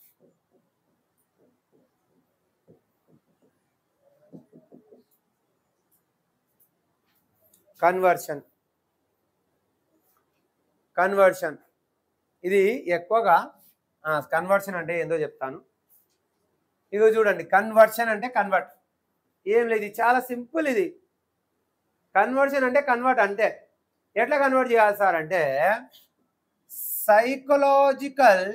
కన్వర్షన్ ఇది ఎక్కువగా కన్వర్షన్ అంటే ఏందో చెప్తాను. ఇదిగో చూడండి, కన్వర్షన్ అంటే కన్వర్ట్ ఏం లేదు, ఇది చాలా సింపుల్. ఇది కన్వర్షన్ అంటే కన్వర్ట్ అంతే. ఎట్లా కన్వర్ట్ చేయాలి సార్ అంటే సైకలాజికల్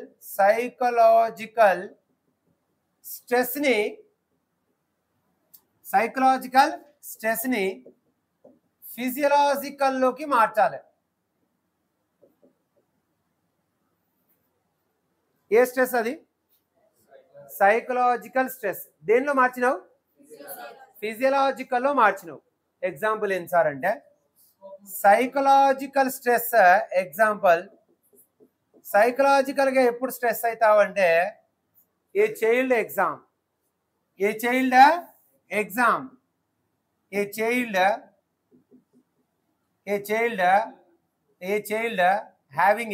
స్ట్రెస్ని ఫిజియలాజికల్లోకి మార్చాలి. ఏ స్ట్రెస్ అది? Psychological stress. దేనిలో మార్చినావు? ఫిజియలాజికల్లో మార్చినావు. ఎగ్జాంపుల్ ఏం సార్ అంటే సైకలాజికల్ స్ట్రెస్. ఎగ్జాంపుల్, సైకలాజికల్గా ఎప్పుడు స్ట్రెస్ అవుతావంటే ఏ చైల్డ్ హ్యావింగ్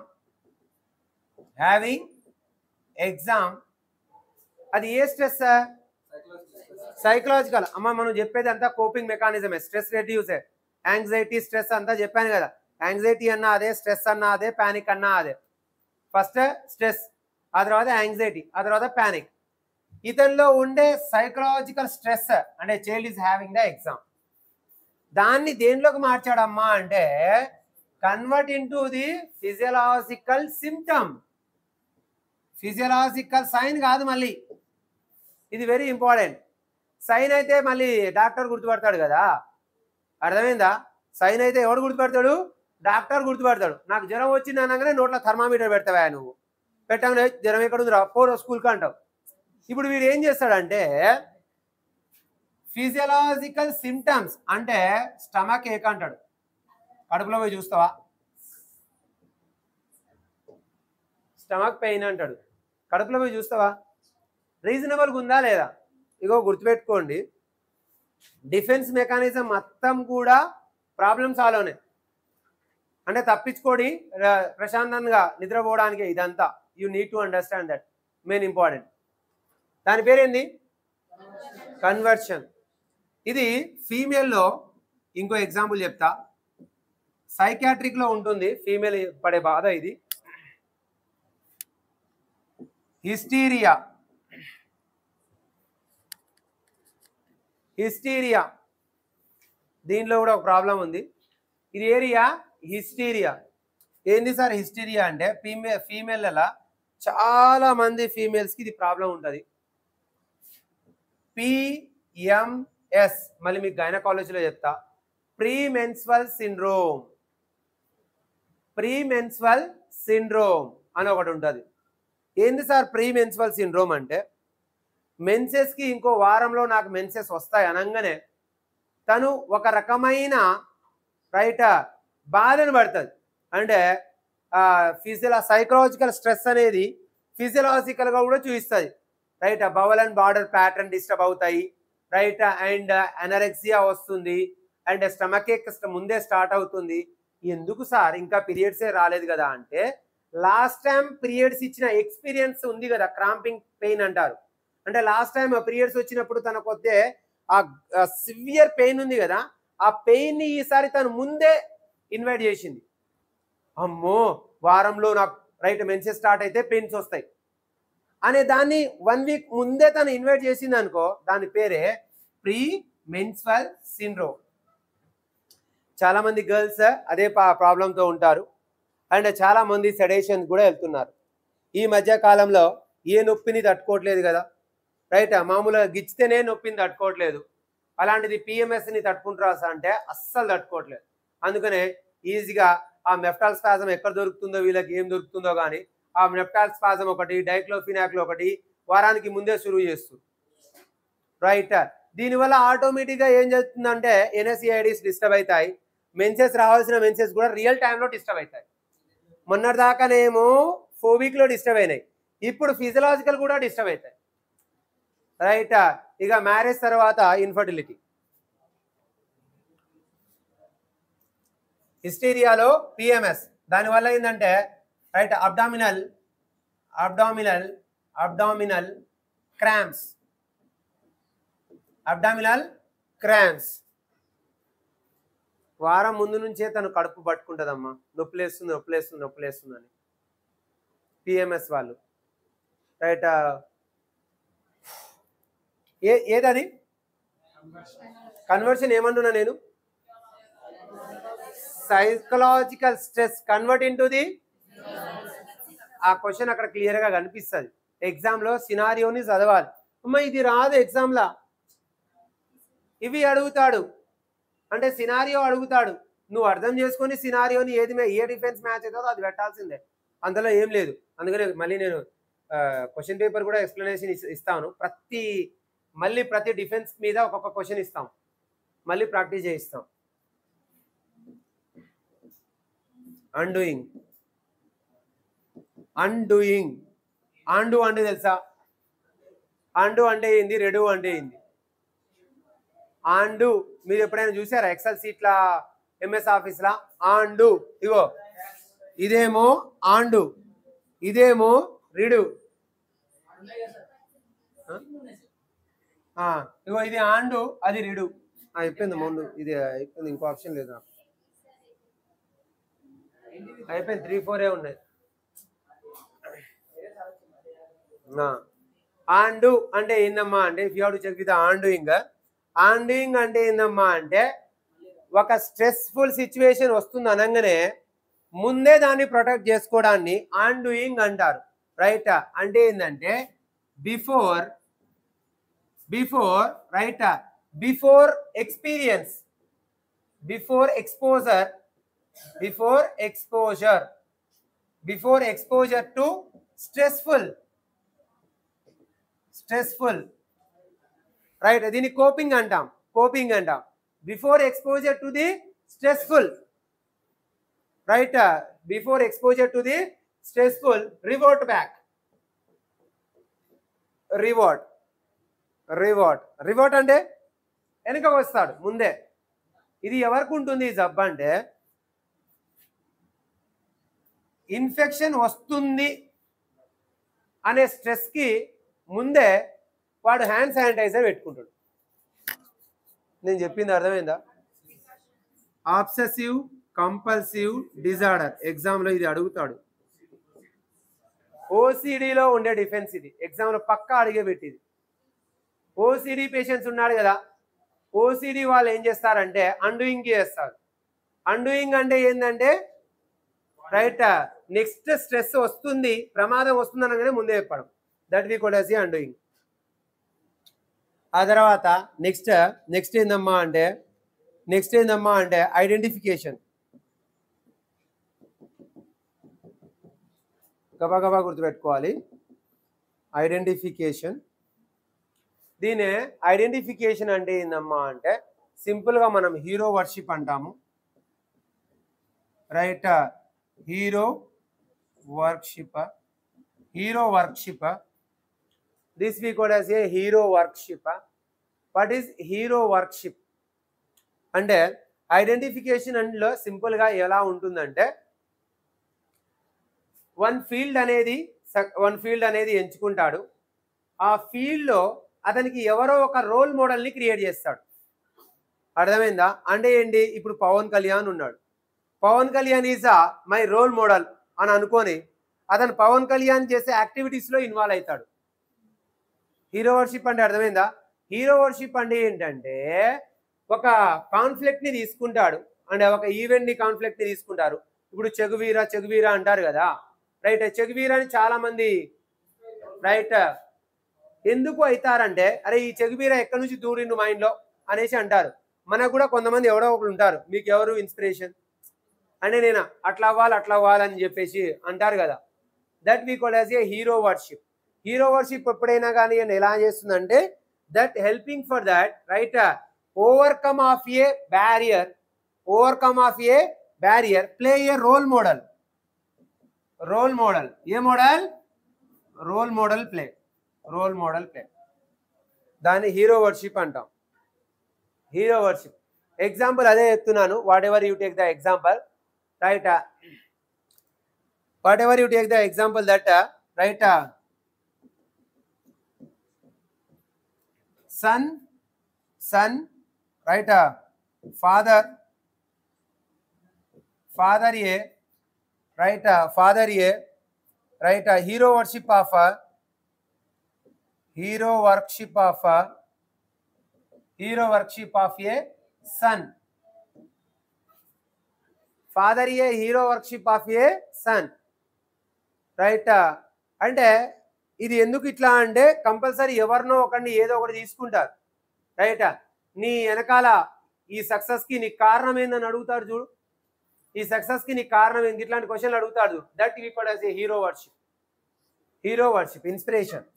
ఎగ్జామ్, అది ఏ స్ట్రెస్? సైకలాజికల్. అమ్మ మనం చెప్పేది అంతా కోపింగ్ మెకానిజమే, స్ట్రెస్ రెడ్యూసే. యాంగ్జైటీ స్ట్రెస్ అంతా చెప్పాను కదా. యాంగ్జైటీ అన్నా అదే, స్ట్రెస్ అన్నా అదే, ప్యానిక్ అన్నా అదే. ఫస్ట్ స్ట్రెస్, ఆ తర్వాత యాంగ్జైటీ, ఆ తర్వాత ప్యానిక్. ఇతనిలో ఉండే సైకలాజికల్ స్ట్రెస్ అంటే child is having the exam, దాన్ని దేనిలోకి మార్చాడమ్మా అంటే convert into the physiological symptom. Physiological sign కాదు మళ్ళీ, ఇది వెరీ ఇంపార్టెంట్. సైన్ అయితే మళ్ళీ డాక్టర్ గుర్తుపడతాడు కదా, అర్థమైందా? సైన్ అయితే ఎవడు గుర్తుపడతాడు? డాక్టర్ గుర్తుపడతాడు. నాకు జ్వరం వచ్చింది అనగానే నోట్లో థర్మామీటర్ పెడతావా నువ్వు? పెట్టగానే జ్వరం ఎక్కడుంది రా, పో స్కూల్కి అంటావు. ఇప్పుడు వీడు ఏం చేస్తాడంటే ఫిజియలాజికల్ సిమ్టమ్స్ అంటే స్టమక్ ఏక్ అంటాడు, కడుపులో పోయి చూస్తావా? స్టమక్ పెయిన్ అంటాడు, కడుపులో పోయి చూస్తావా? రీజనబుల్గా ఉందా లేదా? ఇగో గుర్తుపెట్టుకోండి, డిఫెన్స్ మెకానిజం మొత్తం కూడా ప్రాబ్లమ్ సాల్వ్ అవునాయి అంటే తప్పించుకోడి ప్రశాంతంగా నిద్రపోవడానికి ఇదంతా. You need to understand that, main important. దాని పేరేంది? కన్వర్షన్. ఇది ఫీమేల్లో ఇంకో ఎగ్జాంపుల్ చెప్తా. సైకాట్రిక్లో ఉంటుంది ఫీమేల్ పడే బాధ ఇది. హిస్టీరియా దీనిలో కూడా ఒక ప్రాబ్లం ఉంది. ఇది ఏరియా హిస్టీరియా. ఏంది సార్ హిస్టీరియా అంటే ఫీమేళ్ళ చాలా మంది ఫీమేల్స్కి ఇది ప్రాబ్లం ఉంటుంది. పిఎంఎస్, మళ్ళీ మీకు గైనకాలజీలో చెప్తా. ప్రీమెన్స్ట్రల్ సిండ్రోమ్ అని ఒకటి ఉంటుంది. ఏంది సార్ ప్రీమెన్స్ట్రల్ సిండ్రోమ్ అంటే మెన్సెస్కి ఇంకో వారంలో నాకు మెన్సెస్ వస్తాయి అనగానే తను ఒక రకమైన రైట్ బాధను పడుతుంది. అంటే సైకలాజికల్ స్ట్రెస్ అనేది ఫిజియలాజికల్గా కూడా చూపిస్తుంది, right. Bowel and bladder pattern disturb అవుతాయి, రైట్. అండ్ అనరెక్సియా వస్తుంది, అండ్ స్టమక్ ఏక్ ముందే స్టార్ట్ అవుతుంది. ఎందుకు సార్ ఇంకా పీరియడ్సే రాలేదు కదా అంటే, లాస్ట్ టైం పీరియడ్స్ ఇచ్చిన ఎక్స్పీరియన్స్ ఉంది కదా, క్రాంపింగ్ పెయిన్ అంటారు. అంటే లాస్ట్ టైం పీరియడ్స్ వచ్చినప్పుడు తనకు వస్తే ఆ సివియర్ పెయిన్ ఉంది కదా, ఆ పెయిన్ ని ఈసారి తను ముందే ఇన్వైట్ చేసింది. అమ్మో వారంలో నాకు రైట్ మెన్సెస్ స్టార్ట్ అయితే పెయిన్స్ వస్తాయి అనే దాన్ని 1 వీక్ ముందే తను ఇన్వైట్ చేసింది అనుకో, దాని పేరే ప్రీ మెన్స్ట్రువల్ సిండ్రోమ్. చాలా మంది గర్ల్స్ అదే ప్రాబ్లంతో ఉంటారు, అండ్ చాలా మంది సెడేషన్ కూడా వెళ్తున్నారు. ఈ మధ్య కాలంలో ఏ నొప్పిని తట్టుకోవట్లేదు కదా, రైట్. మామూలుగా గిచ్చితేనే నొప్పిని తట్టుకోవట్లేదు, అలాంటిది పిఎంఎస్ని తట్టుకుంటారా అంటే అస్సలు తట్టుకోవట్లేదు. అందుకనే ఈజీగా ఆ మెఫ్టాల్ స్పాజం ఎక్కడ దొరుకుతుందో, వీళ్ళకి ఏం దొరుకుతుందో కానీ ఆ మెఫ్టాల్ స్పాజం ఒకటి, డైక్లోఫినాక్లో ఒకటి వారానికి ముందే షురూ చేస్తుంది, రైట్. దీనివల్ల ఆటోమేటిక్గా ఏం జరుగుతుందంటే ఎన్ఎస్ఈఐడిస్ డిస్టర్బ్ అవుతాయి, మెన్సెస్ రావాల్సిన మెన్సెస్ కూడా రియల్ టైంలో డిస్టర్బ్ అవుతాయి. మొన్నటిదాకానేమో 4 వీక్లో డిస్టర్బ్ అయినాయి, ఇప్పుడు ఫిజియలాజికల్ కూడా డిస్టర్బ్ అవుతాయి, రైట్. ఇక మ్యారేజ్ తర్వాత ఇన్ఫర్టిలిటీ, హిస్టీరియాలో పిఎంఎస్, దానివల్ల ఏంటంటే రైట్ అబ్డామినల్ క్రాంప్స్, వారం ముందు నుంచే తను కడుపు పట్టుకుంటుందమ్మా, నొప్పులేస్తుంది అని పిఎంఎస్ వాళ్ళు, రైట్. ఏదది కన్వర్షన్ ఏమంటున్నా నేను, psychological stress convert into the, ఆ క్వశ్చన్ అక్కడ క్లియర్ గా కనిపిస్తుంది. ఎగ్జామ్ లో సినారియోని చదవాలి. అమ్మ ఇది రాదు ఎగ్జామ్ లా, ఇవి అడుగుతాడు అంటే సినారియో అడుగుతాడు, నువ్వు అర్థం చేసుకొని సినారియోని ఏ డిఫెన్స్ మ్యాచ్ అవుతుందో అది పెట్టాల్సిందే, అందులో ఏం లేదు. అందుకనే మళ్ళీ నేను క్వశ్చన్ పేపర్ కూడా ఎక్స్ప్లెనేషన్ ఇస్తాను, ప్రతి డిఫెన్స్ మీద ఒక్కొక్క క్వశ్చన్ ఇస్తాం, మళ్ళీ ప్రాక్టీస్ చేయిస్తాం. అన్డూయింగ్ ఆండు అంటే తెలుసా, ఆండు అంటే ఏంది, రెడు అంటే ఏంది. ఆండు మీరు ఎప్పుడైనా చూసారా ఎక్సెల్ సీట్లా, ఎంఎస్ ఆఫీస్లా ఆండు, ఇగో ఇదేమో ఆండు, ఇదేమో రిడు, ఇగో ఇది ఆండు అది రిడు. అయిపోయింది ముందు, ఇది అయిపోయింది, ఇంకో ఆప్షన్ లేదు నాకు, అయిపోయింది 3, 4 ఉన్నాయి. ఆండు అంటే ఏందమ్మా అంటే, if you have to check with undoing అంటే ఏందమ్మా అంటే, ఒక స్ట్రెస్ఫుల్ సిచ్యువేషన్ వస్తుంది అనగానే ముందే దాన్ని ప్రొటెక్ట్ చేసుకోవడాన్ని ఆండూయింగ్ అంటారు, రైట్. అంటే ఏంటంటే before right, before experience, before exposure to stressful, right. దీన్ని కోపింగ్ అంటాం. Before exposure to the stressful, right. Before exposure to the stressful, revert back, revert అంటే వెనుక వస్తాడు ముందే. ఇది ఎవరికి ఉంటుంది ఈ జబ్బు అంటే, ఇన్ఫెక్షన్ వస్తుంది అనే స్ట్రెస్కి ముందే వాడు హ్యాండ్ శానిటైజర్ పెట్టుకుంటాడు. నేను చెప్పింది అర్థమైందా? ఆబ్సెసివ్ కంపల్సివ్ డిజార్డర్, ఎగ్జామ్లో ఇది అడుగుతాడు. ఓసిడిలో ఉండే డిఫెన్స్ ఇది, ఎగ్జామ్లో పక్కా అడిగే పెట్టింది. ఓసిడి పేషెంట్స్ ఉన్నాడు కదా, ఓసిడి వాళ్ళు ఏం చేస్తారంటే అన్డూయింగ్ చేస్తారు. అన్డూయింగ్ అంటే ఏంటంటే రైట్, నెక్స్ట్ స్ట్రెస్ వస్తుంది, ప్రమాదం వస్తుంది అనగానే ముందే చెప్పడం, that we called as undoing. ఆ తర్వాత నెక్స్ట్ ఏందమ్మా అంటే ఐడెంటిఫికేషన్. గబా గుర్తుపెట్టుకోవాలి, ఐడెంటిఫికేషన్. దీనే ఐడెంటిఫికేషన్ అంటే ఏందమ్మా అంటే సింపుల్గా మనం హీరో వర్షిప్ అంటాము, right. Hero worshipper, hero worshipper. This we call as a hero worshipper. What is hero worship? అంటే ఐడెంటిఫికేషన్ అందులో సింపుల్గా ఎలా ఉంటుందంటే వన్ ఫీల్డ్ అనేది ఎంచుకుంటాడు. ఆ ఫీల్డ్లో అతనికి ఎవరో ఒక రోల్ మోడల్ని క్రియేట్ చేస్తాడు. అర్థమైందా? అంటే ఏంటి, ఇప్పుడు పవన్ కళ్యాణ్ ఉన్నాడు, Pawan Kalyan is my role model అని అనుకొని అతను పవన్ కళ్యాణ్ చేసే యాక్టివిటీస్లో ఇన్వాల్వ్ అవుతాడు. హీరో వర్షిప్ అంటే అర్థమైందా? హీరో వర్షిప్ అంటే ఏంటంటే ఒక కాన్ఫ్లిక్ట్ని తీసుకుంటాడు, అంటే ఒక ఈవెంట్ని కాన్ఫ్లిక్ట్ని తీసుకుంటారు. ఇప్పుడు చెగువీరా అంటారు కదా, రైట్? చెగువీరాని చాలామంది రైట్ ఎందుకు అవుతారంటే, అరే ఈ చెగువీరా ఎక్కడి నుంచి దూరిండు మైండ్లో అనేసి అంటారు. మనకు కూడా కొంతమంది ఎవరో ఒకరు ఉంటారు, మీకు ఎవరు ఇన్స్పిరేషన్ అంటే నేను అట్లా అవ్వాలని చెప్పేసి అంటారు కదా. That we call as a hero worship. Hero worship ఎప్పుడైనా కానీ ఎలా చేస్తుందంటే that helping for that right overcome of a barrier play a role model. ఏ మోడల్? Role model play. దాన్ని హీరో వర్షిప్ అంటాం. హీరో వర్షిప్ ఎగ్జాంపుల్ అదే చెప్తున్నాను. Whatever you take the example right, whatever you take the example that right son right, father a right, hero worship of a son. father a hero worship of a son right. అంటే ఇది ఎందుకు ఇట్లా అంటే compulsory ఎవరినో ఒకరిని ఏదో ఒకటి తీసుకుంటారు, రైట్? నీ వెనకాల ఈ సక్సెస్కి నీ కారణం ఏందని అడుగుతారు చూడు, ఈ సక్సెస్కి నీ కారణం ఏంటి, ఇట్లాంటి క్వశ్చన్లు అడుగుతాడు. That we call as a hero worship, inspiration.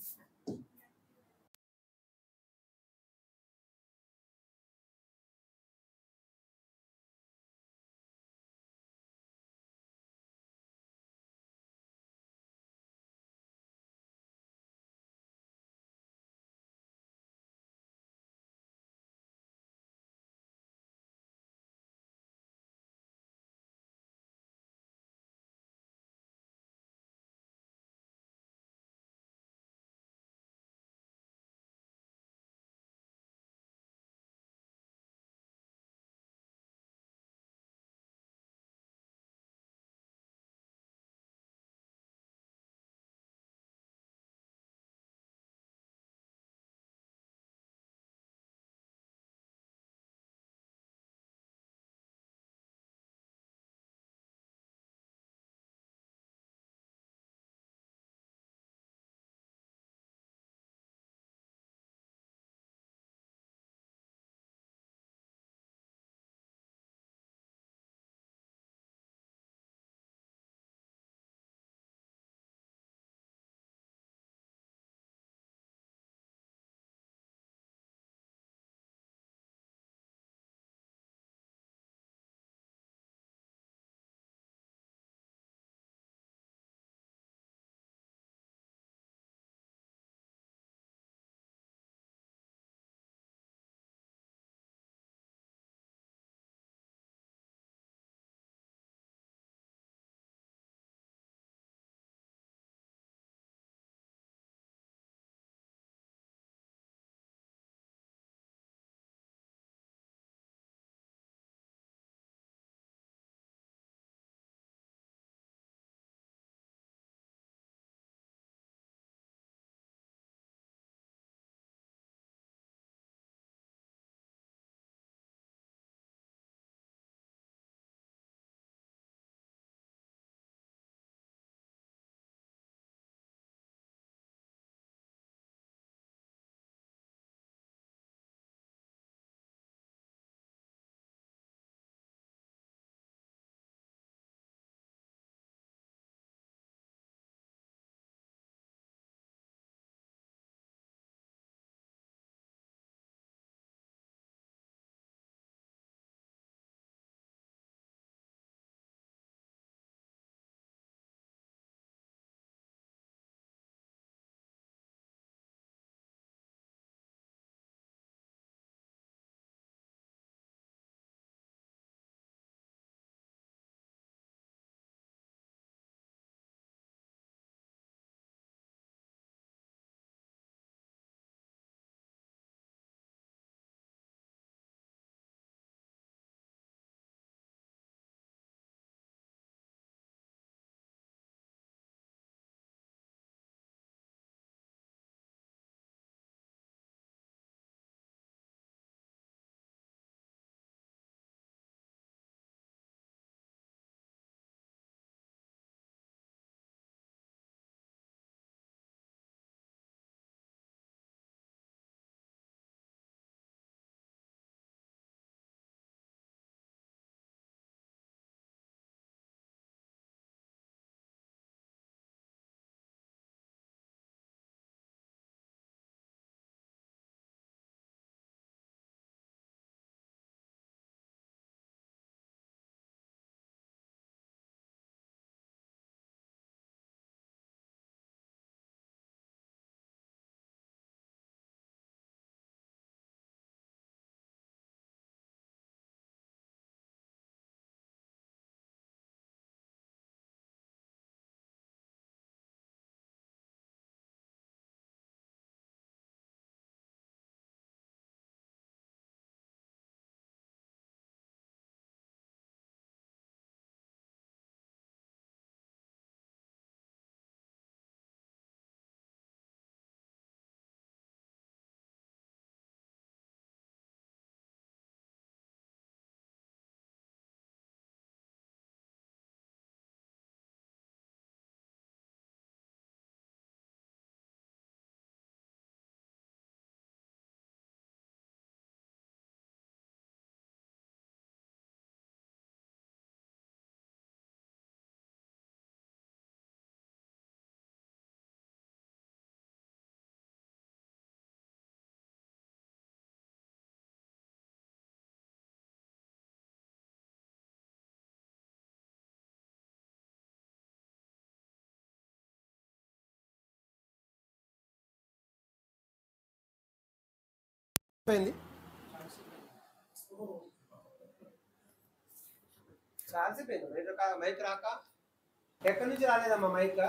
చాలాసేపు మైక్ రాక ఎక్కడి నుంచి రాలేదమ్మా మైక్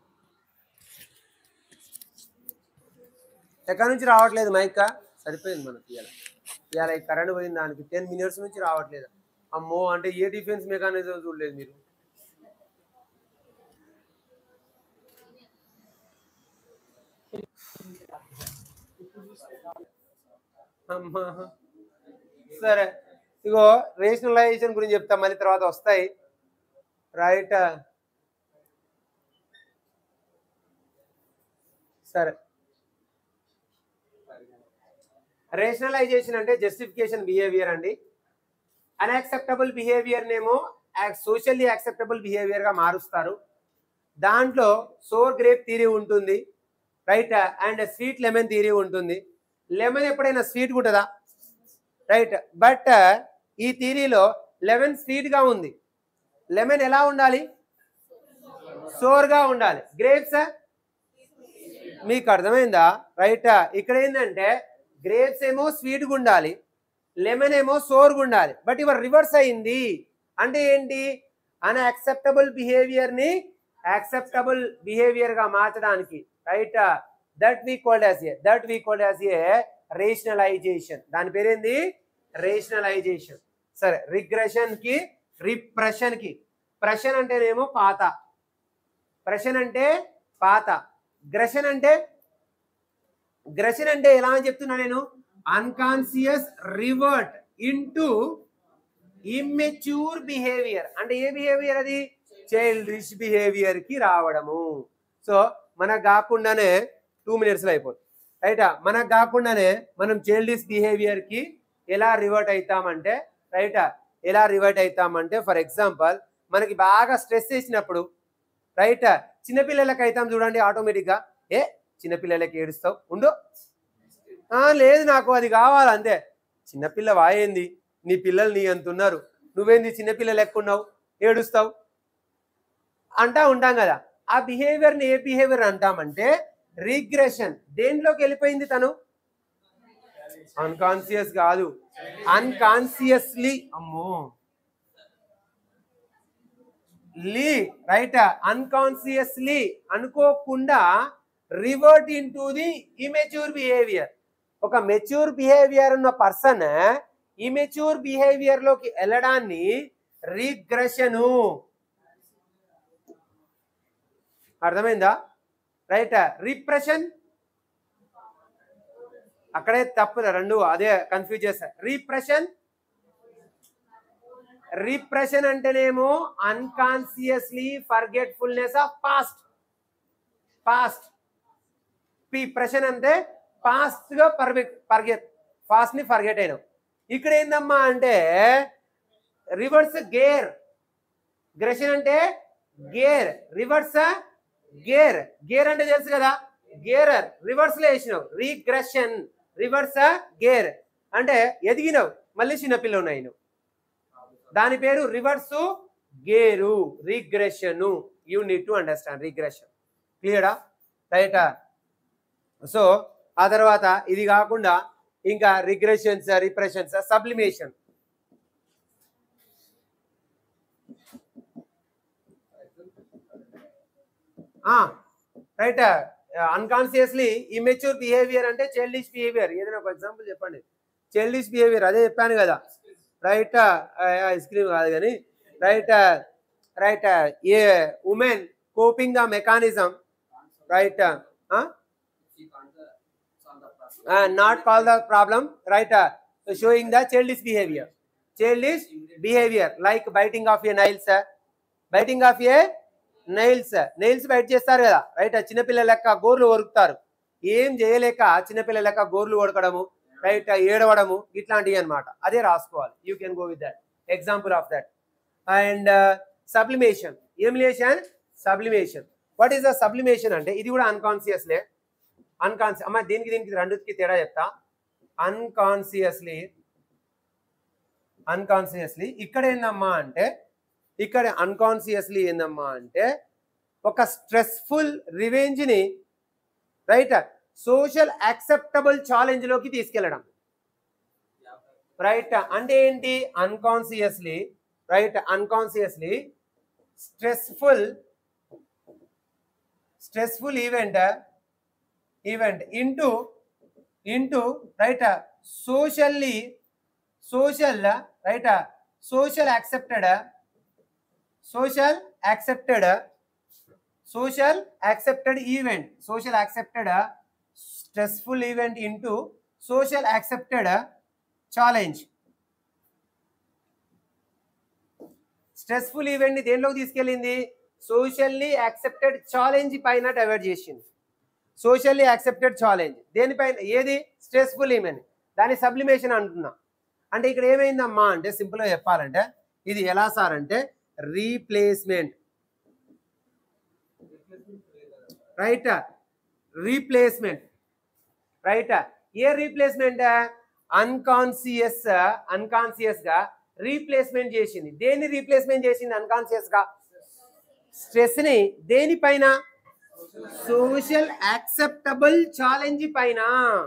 ఎక్కడి నుంచి రావట్లేదు మైక్ సరిపోయింది మనకి ఇవాళ కరెంట్ పోయింది దానికి 10 minutes నుంచి రావట్లేదు అమ్మో అంటే ఏ డిఫెన్స్ మెకానిజం చూడలేదు మీరు అమ్మా సరే ఇగో రేషనలైజేషన్ గురించి చెప్తా మళ్ళీ తర్వాత వస్తాయి రైట్ సరే రేషనలైజేషన్ అంటే జస్టిఫికేషన్ బిహేవియర్ అండి అన్యాక్సెప్టబుల్ బిహేవియర్ నేమో సోషల్లీ యాక్సెప్టబుల్ బిహేవియర్ గా మారుస్తారు దాంట్లో సోర్ గ్రేప్ థియరీ ఉంటుంది right and sweet lemon theory ఉంటుంది లెమన్ ఎప్పుడైనా స్వీట్ ఉంటుందా రైట్ బట్ ఈ థియరీలో లెమన్ స్వీట్ గా ఉంది లెమన్ ఎలా ఉండాలి సోర్ గా ఉండాలి గ్రేప్స్ మీకు అర్థమైందా రైట్ ఇక్కడ ఏంటంటే గ్రేప్స్ ఏమో స్వీట్ గా ఉండాలి లెమన్ ఏమో సోర్ గా ఉండాలి బట్ ఇవర్ రివర్స్ అయింది అంటే ఏంటి అన్యాక్సెప్టబుల్ బిహేవియర్ ని యాక్సెప్టబుల్ బిహేవియర్ గా మార్చడానికి right that we called as a rationalisation దాని పేరేంది రేషనలైజేషన్ సరే రిగ్రెషన్ కి రిప్రెషన్ కి ప్రెషన్ అంటేనేమో పాత ప్రెషన్ అంటే పాత గ్రెషన్ అంటే ఎలా అని చెప్తున్నా నేను unconscious revert into immature behaviour అంటే ఏ బిహేవియర్ అది చైల్డిష్ బిహేవియర్ కి రావడము సో మనకు కాకుండానే 2 minutes అయిపోతుంది రైట్ మనకు కాకుండానే మనం చైల్డిష్ బిహేవియర్ కి ఎలా రివర్ట్ అవుతామంటే రైట్ ఎలా రివర్ట్ అవుతామంటే ఫర్ ఎగ్జాంపుల్ మనకి బాగా స్ట్రెస్ చేసినప్పుడు రైట్ చిన్నపిల్లలకి అవుతాం చూడండి ఆటోమేటిక్గా చిన్నపిల్లలకి ఏడుస్తావు ఉండు లేదు నాకు అది కావాలి అంతే చిన్నపిల్ల వాయింది నీ పిల్లలు నీ అంత ఉన్నారు నువ్వేంది చిన్నపిల్లలు ఎక్కున్నావు ఏడుస్తావు అంటా ఉంటాం కదా ఆ బిహేవియర్ని ఏ బిహేవియర్ అంటామంటే రిగ్రెషన్ దేంట్లోకి వెళ్ళిపోయింది తను అన్కాన్షియస్ కాదు అన్కాన్షియస్లీ అమ్మో రైట్ అన్కాన్షియస్లీ అనుకోకుండా revert into the immature behaviour ఒక మెచ్యూర్ బిహేవియర్ ఉన్న పర్సన్ ఇమెచ్యూర్ బిహేవియర్ లోకి వెళ్ళడాన్ని రిగ్రెషను అర్థమైందా రైట్ రిప్రెషన్ అక్కడే తప్పు రెండు అదే కన్ఫ్యూజ్ చేస్తారు రిప్రెషన్ అంటేనేమో అన్కాన్షియస్లీ ఫర్గెట్ఫుల్నెస్ ఆఫ్ పాస్ట్ ప్రెషన్ అంటే పాస్ట్ గా పాస్ట్ ని ఫర్గెట్ అయినాం ఇక్కడ ఏందమ్మా అంటే రివర్స్ గ్రెషన్ అంటే గేర్ రివర్స్ గేర్ అంటే తెలుసు కదా గేర్ రివర్స్ లో వేసినావు రిగ్రెషన్ రివర్స్ గేర్ అంటే ఎదిగినావు మళ్ళీ చిన్నపిల్ల ఉన్నాయి నువ్వు దాని పేరు reverse gear regression you need to understand regression క్లియరా రైటా సో ఆ తర్వాత ఇది కాకుండా ఇంకా regressions repressions sublimation right unconsciously immature behaviour అంటే చైల్డిష్ బిహేవియర్ ఏదైనా ఒక ఎగ్జాంపుల్ చెప్పండి చైల్డిష్ బిహేవియర్ అదే చెప్పాను కదా రైట్ ఐస్ క్రీమ్ కాదు కానీ right a woman coping the mechanism right not call the problem right showing the childish behavior like biting of a nails bite చేస్తారు కదా రైట్ చిన్నపిల్లల లెక్క గోర్లు కొరుకుతారు ఏం చేయలేక చిన్నపిల్లల లెక్క గోర్లు కొరకడము రైట్ ఏడవడము ఇట్లాంటివి అన్నమాట అదే రాసుకోవాలి you can go with that example of that and sublimation sublimation what is the sublimation అంటే ఇది కూడా అన్కాన్షియస్లే అమ్మ దీనికి రెండుకి తేడా చెప్తా అన్కాన్షియస్లీ ఇక్కడ ఏందమ్మా అంటే ఇక్కడ అన్కాన్షియస్లీ ఏందమ్మా అంటే ఒక స్ట్రెస్ఫుల్ రివెంజ్ ని రైట్ సోషల్ యాక్సెప్టబుల్ ఛాలెంజ్ లోకి తీసుకెళ్ళడం రైట్ అంటే ఏంటి unconsciously right unconsciously stressful event into right socially social right social accepted event stressful event into social accepted challenge stressful event ని దేనిలోకి తీసుకెళ్ళింది సోషల్లీ యాక్సెప్టెడ్ ఛాలెంజ్ పైన divert చేసింది సోషల్లీ యాక్సెప్టెడ్ ఛాలెంజ్ దేనిపైన ఏది స్ట్రెస్ఫుల్ ఈవెంట్ దాని సబ్లిమేషన్ అంటున్నా అంటే ఇక్కడ ఏమైందమ్మా అంటే సింపుల్ గా చెప్పాలంటే ఇది ఎలా సార్ అంటే రీప్లేస్మెంట్ రైట్ ఏ రీప్లేస్మెంట్ అన్కాన్షియస్ గా రీప్లేస్మెంట్ చేసింది దేన్ని రీప్లేస్మెంట్ చేసింది అన్కాన్షియస్ గా స్ట్రెస్ ని దేనిపైన సోషల్ యాక్సెప్టబుల్ ఛాలెంజ్ పైన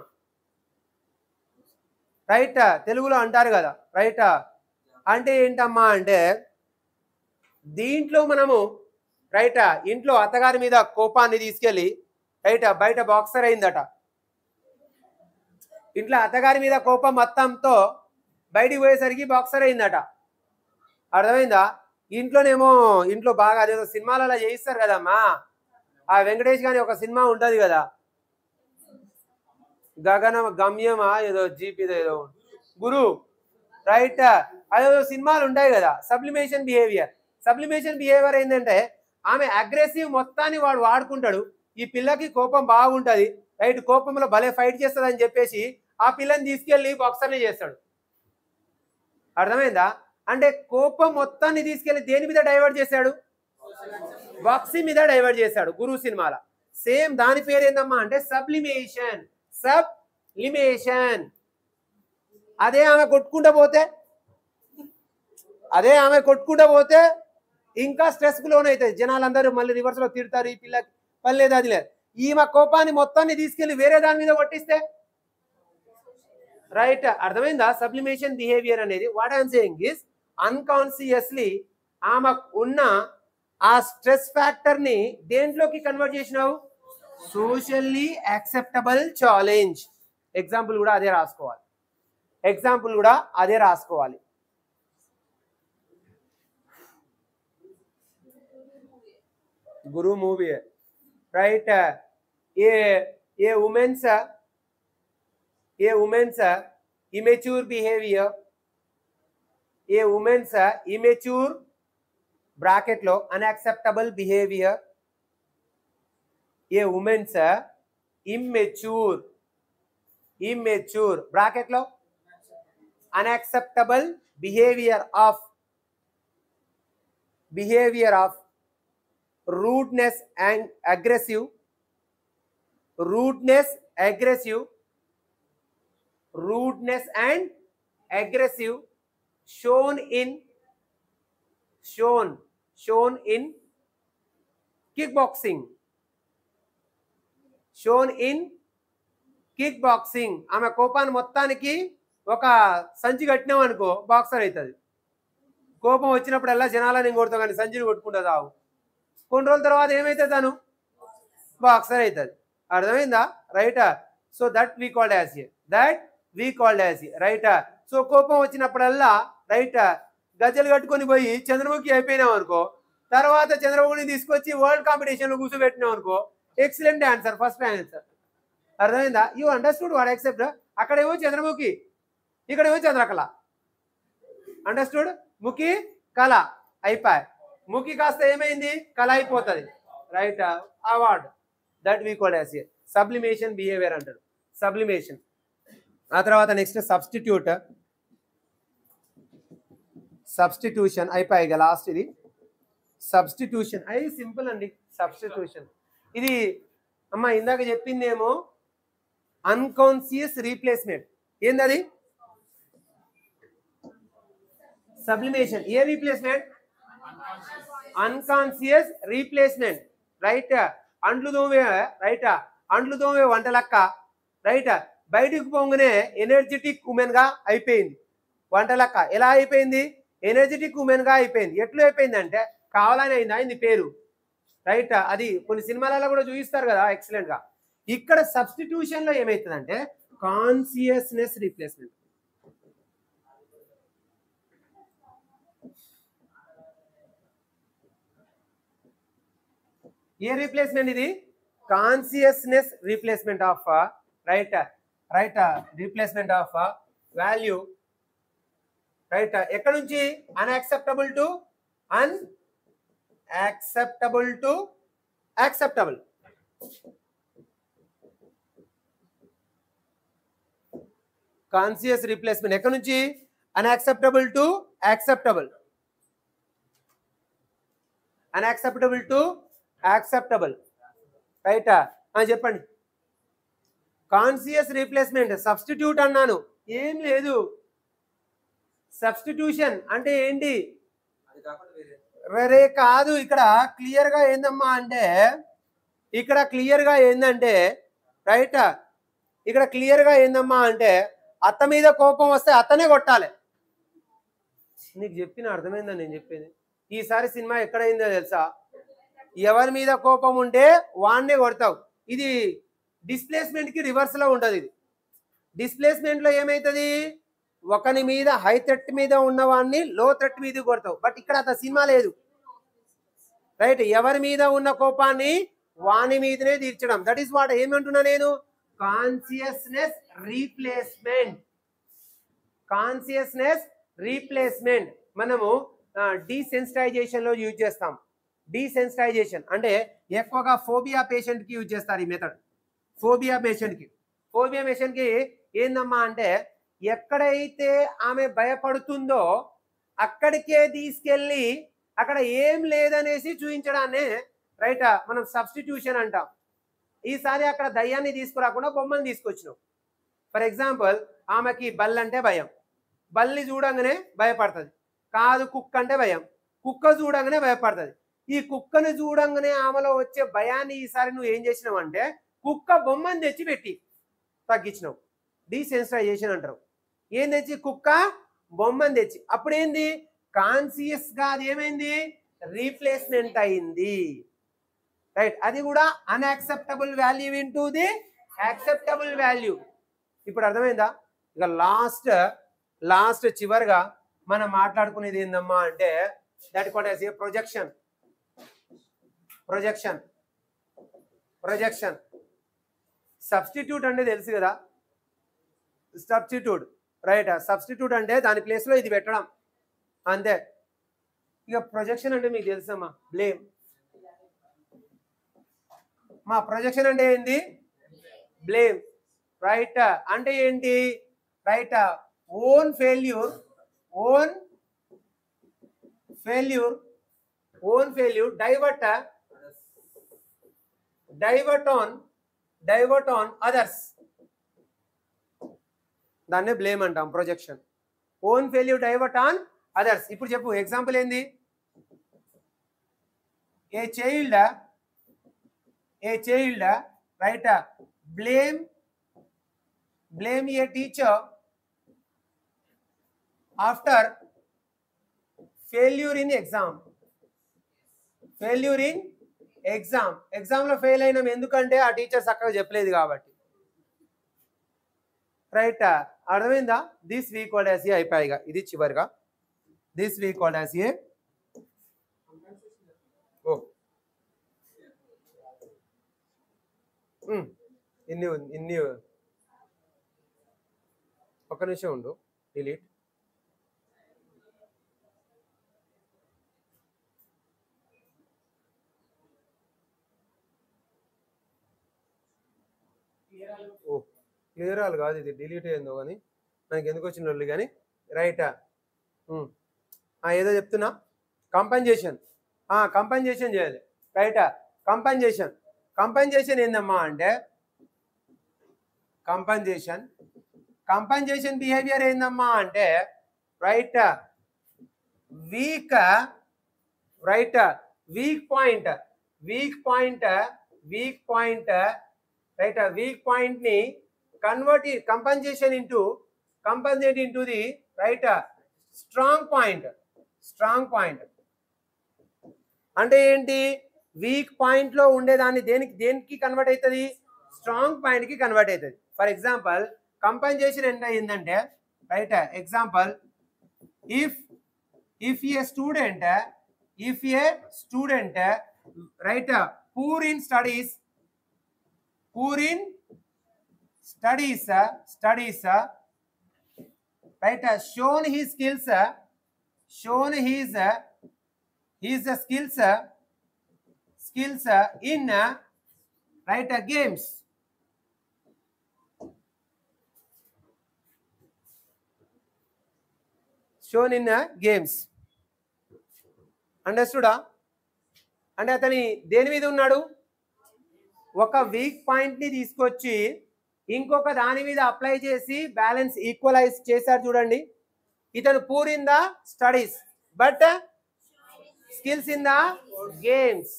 రైట్ తెలుగులో అంటారు కదా రైట్ అంటే ఏంటమ్మా అంటే దీంట్లో మనము రైట్ ఇంట్లో అత్తగారి మీద కోపాన్ని తీసుకెళ్ళి రైట్ బయట బాక్సర్ అయిందట ఇంట్లో అత్తగారి మీద కోపం మొత్తంతో బయటికి పోయేసరికి బాక్సర్ అయిందట అర్థమైందా ఇంట్లో బాగా అదేదో సినిమాలలో చేయిస్తారు కదమ్మా ఆ వెంకటేష్ గాని ఒక సినిమా ఉంటది కదా గమ్యమా ఏదో జీపీ ఏదో గురు రైట్ అదేదో సినిమాలు ఉంటాయి కదా సబ్లిమేషన్ బిహేవియర్ ఏంటంటే ఆమె అగ్రెసివ్ మొత్తాన్ని వాడు వాడుకుంటాడు ఈ పిల్లకి కోపం బాగుంటది రైట్ కోపంలో భలే ఫైట్ చేస్తుంది అని చెప్పేసి ఆ పిల్లని తీసుకెళ్లి బాక్సర్ని చేస్తాడు అర్థమైందా అంటే కోపం మొత్తాన్ని తీసుకెళ్లి దేని మీద డైవర్ట్ చేశాడు బాక్సింగ్ మీద డైవర్ట్ చేశాడు గురు సినిమాలో సేమ్ దాని పేరు ఏందమ్మా అంటే సబ్లిమేషన్ అదే ఆమె కొట్టుకుంటూ పోతే ఇంకా స్ట్రెస్ కు లోన్ అవుతుంది జనాలందరూ మళ్ళీ రివర్స్ లో తిడతారు ఈ పిల్లకి పని లేదు అది లేదు ఈమె కోపాన్ని మొత్తాన్ని తీసుకెళ్లి వేరే దాని మీద కొట్టిస్తే రైట్ అర్థమైందా సబ్లిమేషన్ బిహేవియర్ అనేది what I'm saying is unconsciously ఆమె ఉన్న ఆ స్ట్రెస్ ఫ్యాక్టర్ ని దేంట్లోకి కన్వర్ట్ చేసినావు సోషల్లీ యాక్సెప్టబుల్ ఛాలెంజ్ ఎగ్జాంపుల్ కూడా అదే రాసుకోవాలి Guru movie right a woman's immature behavior immature bracket lo unacceptable behavior a woman's immature bracket lo unacceptable behavior of rudeness and aggressive shown in kickboxing ఆమె కోపాన్ని మొత్తానికి ఒక సంచి కట్టినాం అనుకో బాక్సర్ అవుతుంది కోపం వచ్చినప్పుడల్లా జనాలని కొడతాం కానీ సంచిని కొట్టుకుంటా తావు కొన్ని రోజుల తర్వాత ఏమైతుంది తను బాక్సర్ అవుతుంది అర్థమైందా right so that we called as right so కోపం వచ్చినప్పుడల్లా రైట్ గజ్జలు కట్టుకొని పోయి చంద్రముఖి అయిపోయినాం అనుకో తర్వాత చంద్రముఖిని తీసుకొచ్చి వరల్డ్ కాంపిటీషన్ లో కూర్చోబెట్టినాం అనుకో ఎక్సలెంట్ ఆన్సర్ ఫస్ట్ ఆన్సర్ అర్థమైందా యూ అండర్స్టూడ్ వాట్ యాక్సెప్ట్ అక్కడేమో చంద్రముఖి ఇక్కడేమో చంద్రకళ అండర్స్టూడ్ ముఖి కళ అయిపోయి ముఖి కాస్త ఏమైంది కళ అయిపోతుంది right award that we called as sublimation behaviour అంటారు సబ్లిమేషన్ ఆ తర్వాత నెక్స్ట్ సబ్స్టిట్యూషన్ అయిపోయి లాస్ట్ ఇది సబ్స్టిట్యూషన్ అది సింపుల్ అండి సబ్స్టిట్యూషన్ ఇది అమ్మ ఇందాక చెప్పిందేమో అన్కాన్షియస్ రీప్లేస్మెంట్ ఏందది సబ్లిమేషన్ ఏ రీప్లేస్మెంట్ అన్కాన్షియస్ రీప్లేస్మెంట్ రైట్ అంట్లు తోమే వంటలక్క రైట్ బయటికి పోగానే ఎనర్జెటిక్ ఉమెన్ గా అయిపోయింది వంటలక్క ఎలా అయిపోయింది, ఎనర్జెటిక్ ఉమెన్ గా అయిపోయింది. ఎట్లా అయిపోయింది అంటే కావాలని అయింది పేరు, రైట్. అది కొన్ని సినిమాలలో కూడా చూపిస్తారు కదా ఎక్సలెంట్ గా. ఇక్కడ సబ్స్టిట్యూషన్ లో ఏమైతుందంటే కాన్షియస్నెస్ రీప్లేస్మెంట్. ఏ రీప్లేస్మెంట్ ఇది, consciousness replacement of right replacement of value, right. ఎక్కడ నుంచి unacceptable to unacceptable to acceptable. Conscious replacement ఎక్కడ నుంచి unacceptable to acceptable, unacceptable to acceptable, right. చెప్పండి. కాన్షియస్ రీప్లేస్మెంట్ సబ్స్టిట్యూట్ అన్నాను, ఏం లేదు. సబ్స్టిట్యూషన్ అంటే ఏంటి, వేరే కాదు. ఇక్కడ క్లియర్ గా ఏందమ్మా అంటే, ఇక్కడ క్లియర్ గా ఏందంటే రైట్, ఇక్కడ క్లియర్ గా ఏందమ్మా అంటే అత్త మీద కోపం వస్తే అత్తనే కొట్టాలి. నీకు చెప్పిన అర్థమైందని నేను చెప్పేది. ఈసారి సినిమా ఎక్కడైందో తెలుసా, ఎవరి మీద కోపం ఉంటే వాన్నే కొడతావు. ఇది డిస్ప్లేస్మెంట్ కి రివర్స్ లో ఉంటది. ఇది డిస్ప్లేస్మెంట్ లో ఏమైతుంది, ఒకని మీద హై థ్రెట్ మీద ఉన్నవాడిని లో థ్రెట్ మీద కొడతావు. బట్ ఇక్కడ అంత సినిమా లేదు, రైట్. ఎవరి మీద ఉన్న కోపాన్ని వాని మీదనే తీర్చడం. దట్ ఈస్ వాట్ ఏమంటున్నా నేను, కాన్షియస్నెస్ రీప్లేస్మెంట్. కాన్షియస్నెస్ రీప్లేస్మెంట్ మనము డీసెన్సిటైజేషన్ లో యూజ్ చేస్తాం. డీసెన్సిటైజేషన్ అంటే ఎక్కువగా ఫోబియా పేషెంట్ కి యూజ్ చేస్తారు ఈ మెథడ్. ఫోబియా పేషెంట్ కి ఏందమ్మా అంటే ఎక్కడైతే ఆమె భయపడుతుందో అక్కడికే తీసుకెళ్ళి అక్కడ ఏం లేదనేసి చూపించడాన్ని రైట్ మనం సబ్స్టిట్యూషన్ అంటాం. ఈసారి అక్కడ దయ్యాన్ని తీసుకురాకుండా బొమ్మని తీసుకొచ్చినాం. ఫర్ ఎగ్జాంపుల్ ఆమెకి బల్లి అంటే భయం, బల్లి చూడంగానే భయపడుతుంది. కాదు కుక్క అంటే భయం, కుక్క చూడంగానే భయపడుతుంది. ఈ కుక్కను చూడంగానే ఆమెలో వచ్చే భయాన్ని ఈసారి నువ్వు ఏం చేసినావు అంటే కుక్క బొమ్మని తెచ్చి పెట్టి తగ్గించినావు. డీసెన్సిటైజేషన్ అంటారు. ఏం తెచ్చి, కుక్క బొమ్మని తెచ్చి. అప్పుడు ఏంది, కాన్షియస్ గా అది ఏమైంది, రీప్లేస్మెంట్ అయింది, రైట్. అది కూడా unacceptable value into the acceptable value. ఇప్పుడు అర్థమైందా. ఇక లాస్ట్ చివరిగా మనం మాట్లాడుకునేది ఏందమ్మా అంటే that called as a projection. Substitute అంటే తెలుసు కదా, సబ్స్టిట్యూట్, రైట్. సబ్స్టిట్యూట్ అంటే దాని ప్లేస్ లో ఇది పెట్టడం అంతే. ఇక ప్రొజెక్షన్ అంటే మీకు తెలుసమ్మా, బ్లేమ్. మా ప్రొజెక్షన్ అంటే ఏంటి, బ్లేమ్, రైట్. అంటే ఏంటి, right, own failure divert on others. దాన్నే బ్లేమ్ అంటాం, projection. Own failure divert on others. ఇప్పుడు చెప్పు ఎగ్జాంపుల్ ఏంది, a child right blame a teacher after failure in exam. Exam లో ఫెయిల్ అయినాం ఎందుకంటే ఆ టీచర్ చక్కగా చెప్పలేదు కాబట్టి, రైట్. అర్థమైందా. This we called as a అయిపోయిగా, ఇది చివరిగా this we called as a ఇన్ని ఒక్క నిమిషం ఉండు, డిలీట్. క్లియర్ ఆల్ కాదు, ఇది డిలీట్ అయిందో కానీ మనకి ఎందుకు వచ్చిన వాళ్ళు కానీ, రైట్. ఏదో చెప్తున్నా, కంపెన్సేషన్ చేయాలి, రైట్. కంపెన్సేషన్ ఏందమ్మా అంటే కంపెన్సేషన్ బిహేవియర్ ఏందమ్మా అంటే right weak point right weak point ని compensate into the right strong point అంటే ఏంటి వీక్ పాయింట్ లో ఉండేదాన్ని దేనికి కన్వర్ట్ అవుతుంది స్ట్రాంగ్ పాయింట్ కి కన్వర్ట్ అవుతుంది ఫర్ ఎగ్జాంపుల్ కంపెన్సేషన్ ఎంత అయిందంటే right example if a student right poor in studies right shown his skills in right games shown in games అండర్స్టూడా అంటే అతని దేని మీద ఉన్నాడు ఒక వీక్ పాయింట్ ని తీసుకొచ్చి ఇంకొక దాని మీద అప్లై చేసి బ్యాలెన్స్ ఈక్వలైజ్ చేశారు చూడండి ఇతను poor in the studies but skills in the games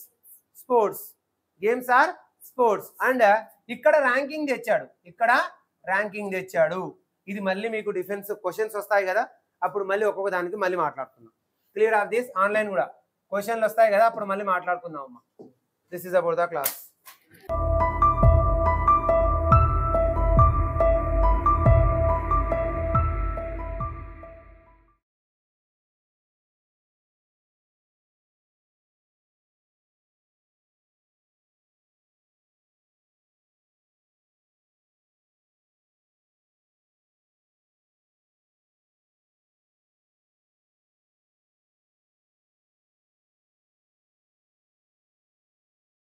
or sports and ఇక్కడ ర్యాంకింగ్ తెచ్చాడు ఇది మళ్ళీ మీకు డిఫెన్స్ క్వశ్చన్స్ వస్తాయి కదా అప్పుడు మళ్ళీ ఒక్కొక్క దానికి మళ్ళీ మాట్లాడుకుందాం క్లియర్ ఆఫ్ దిస్ ఆన్లైన్ కూడా క్వశ్చన్లు వస్తాయి కదా అప్పుడు మళ్ళీ మాట్లాడుకుందాం అమ్మా this is about the class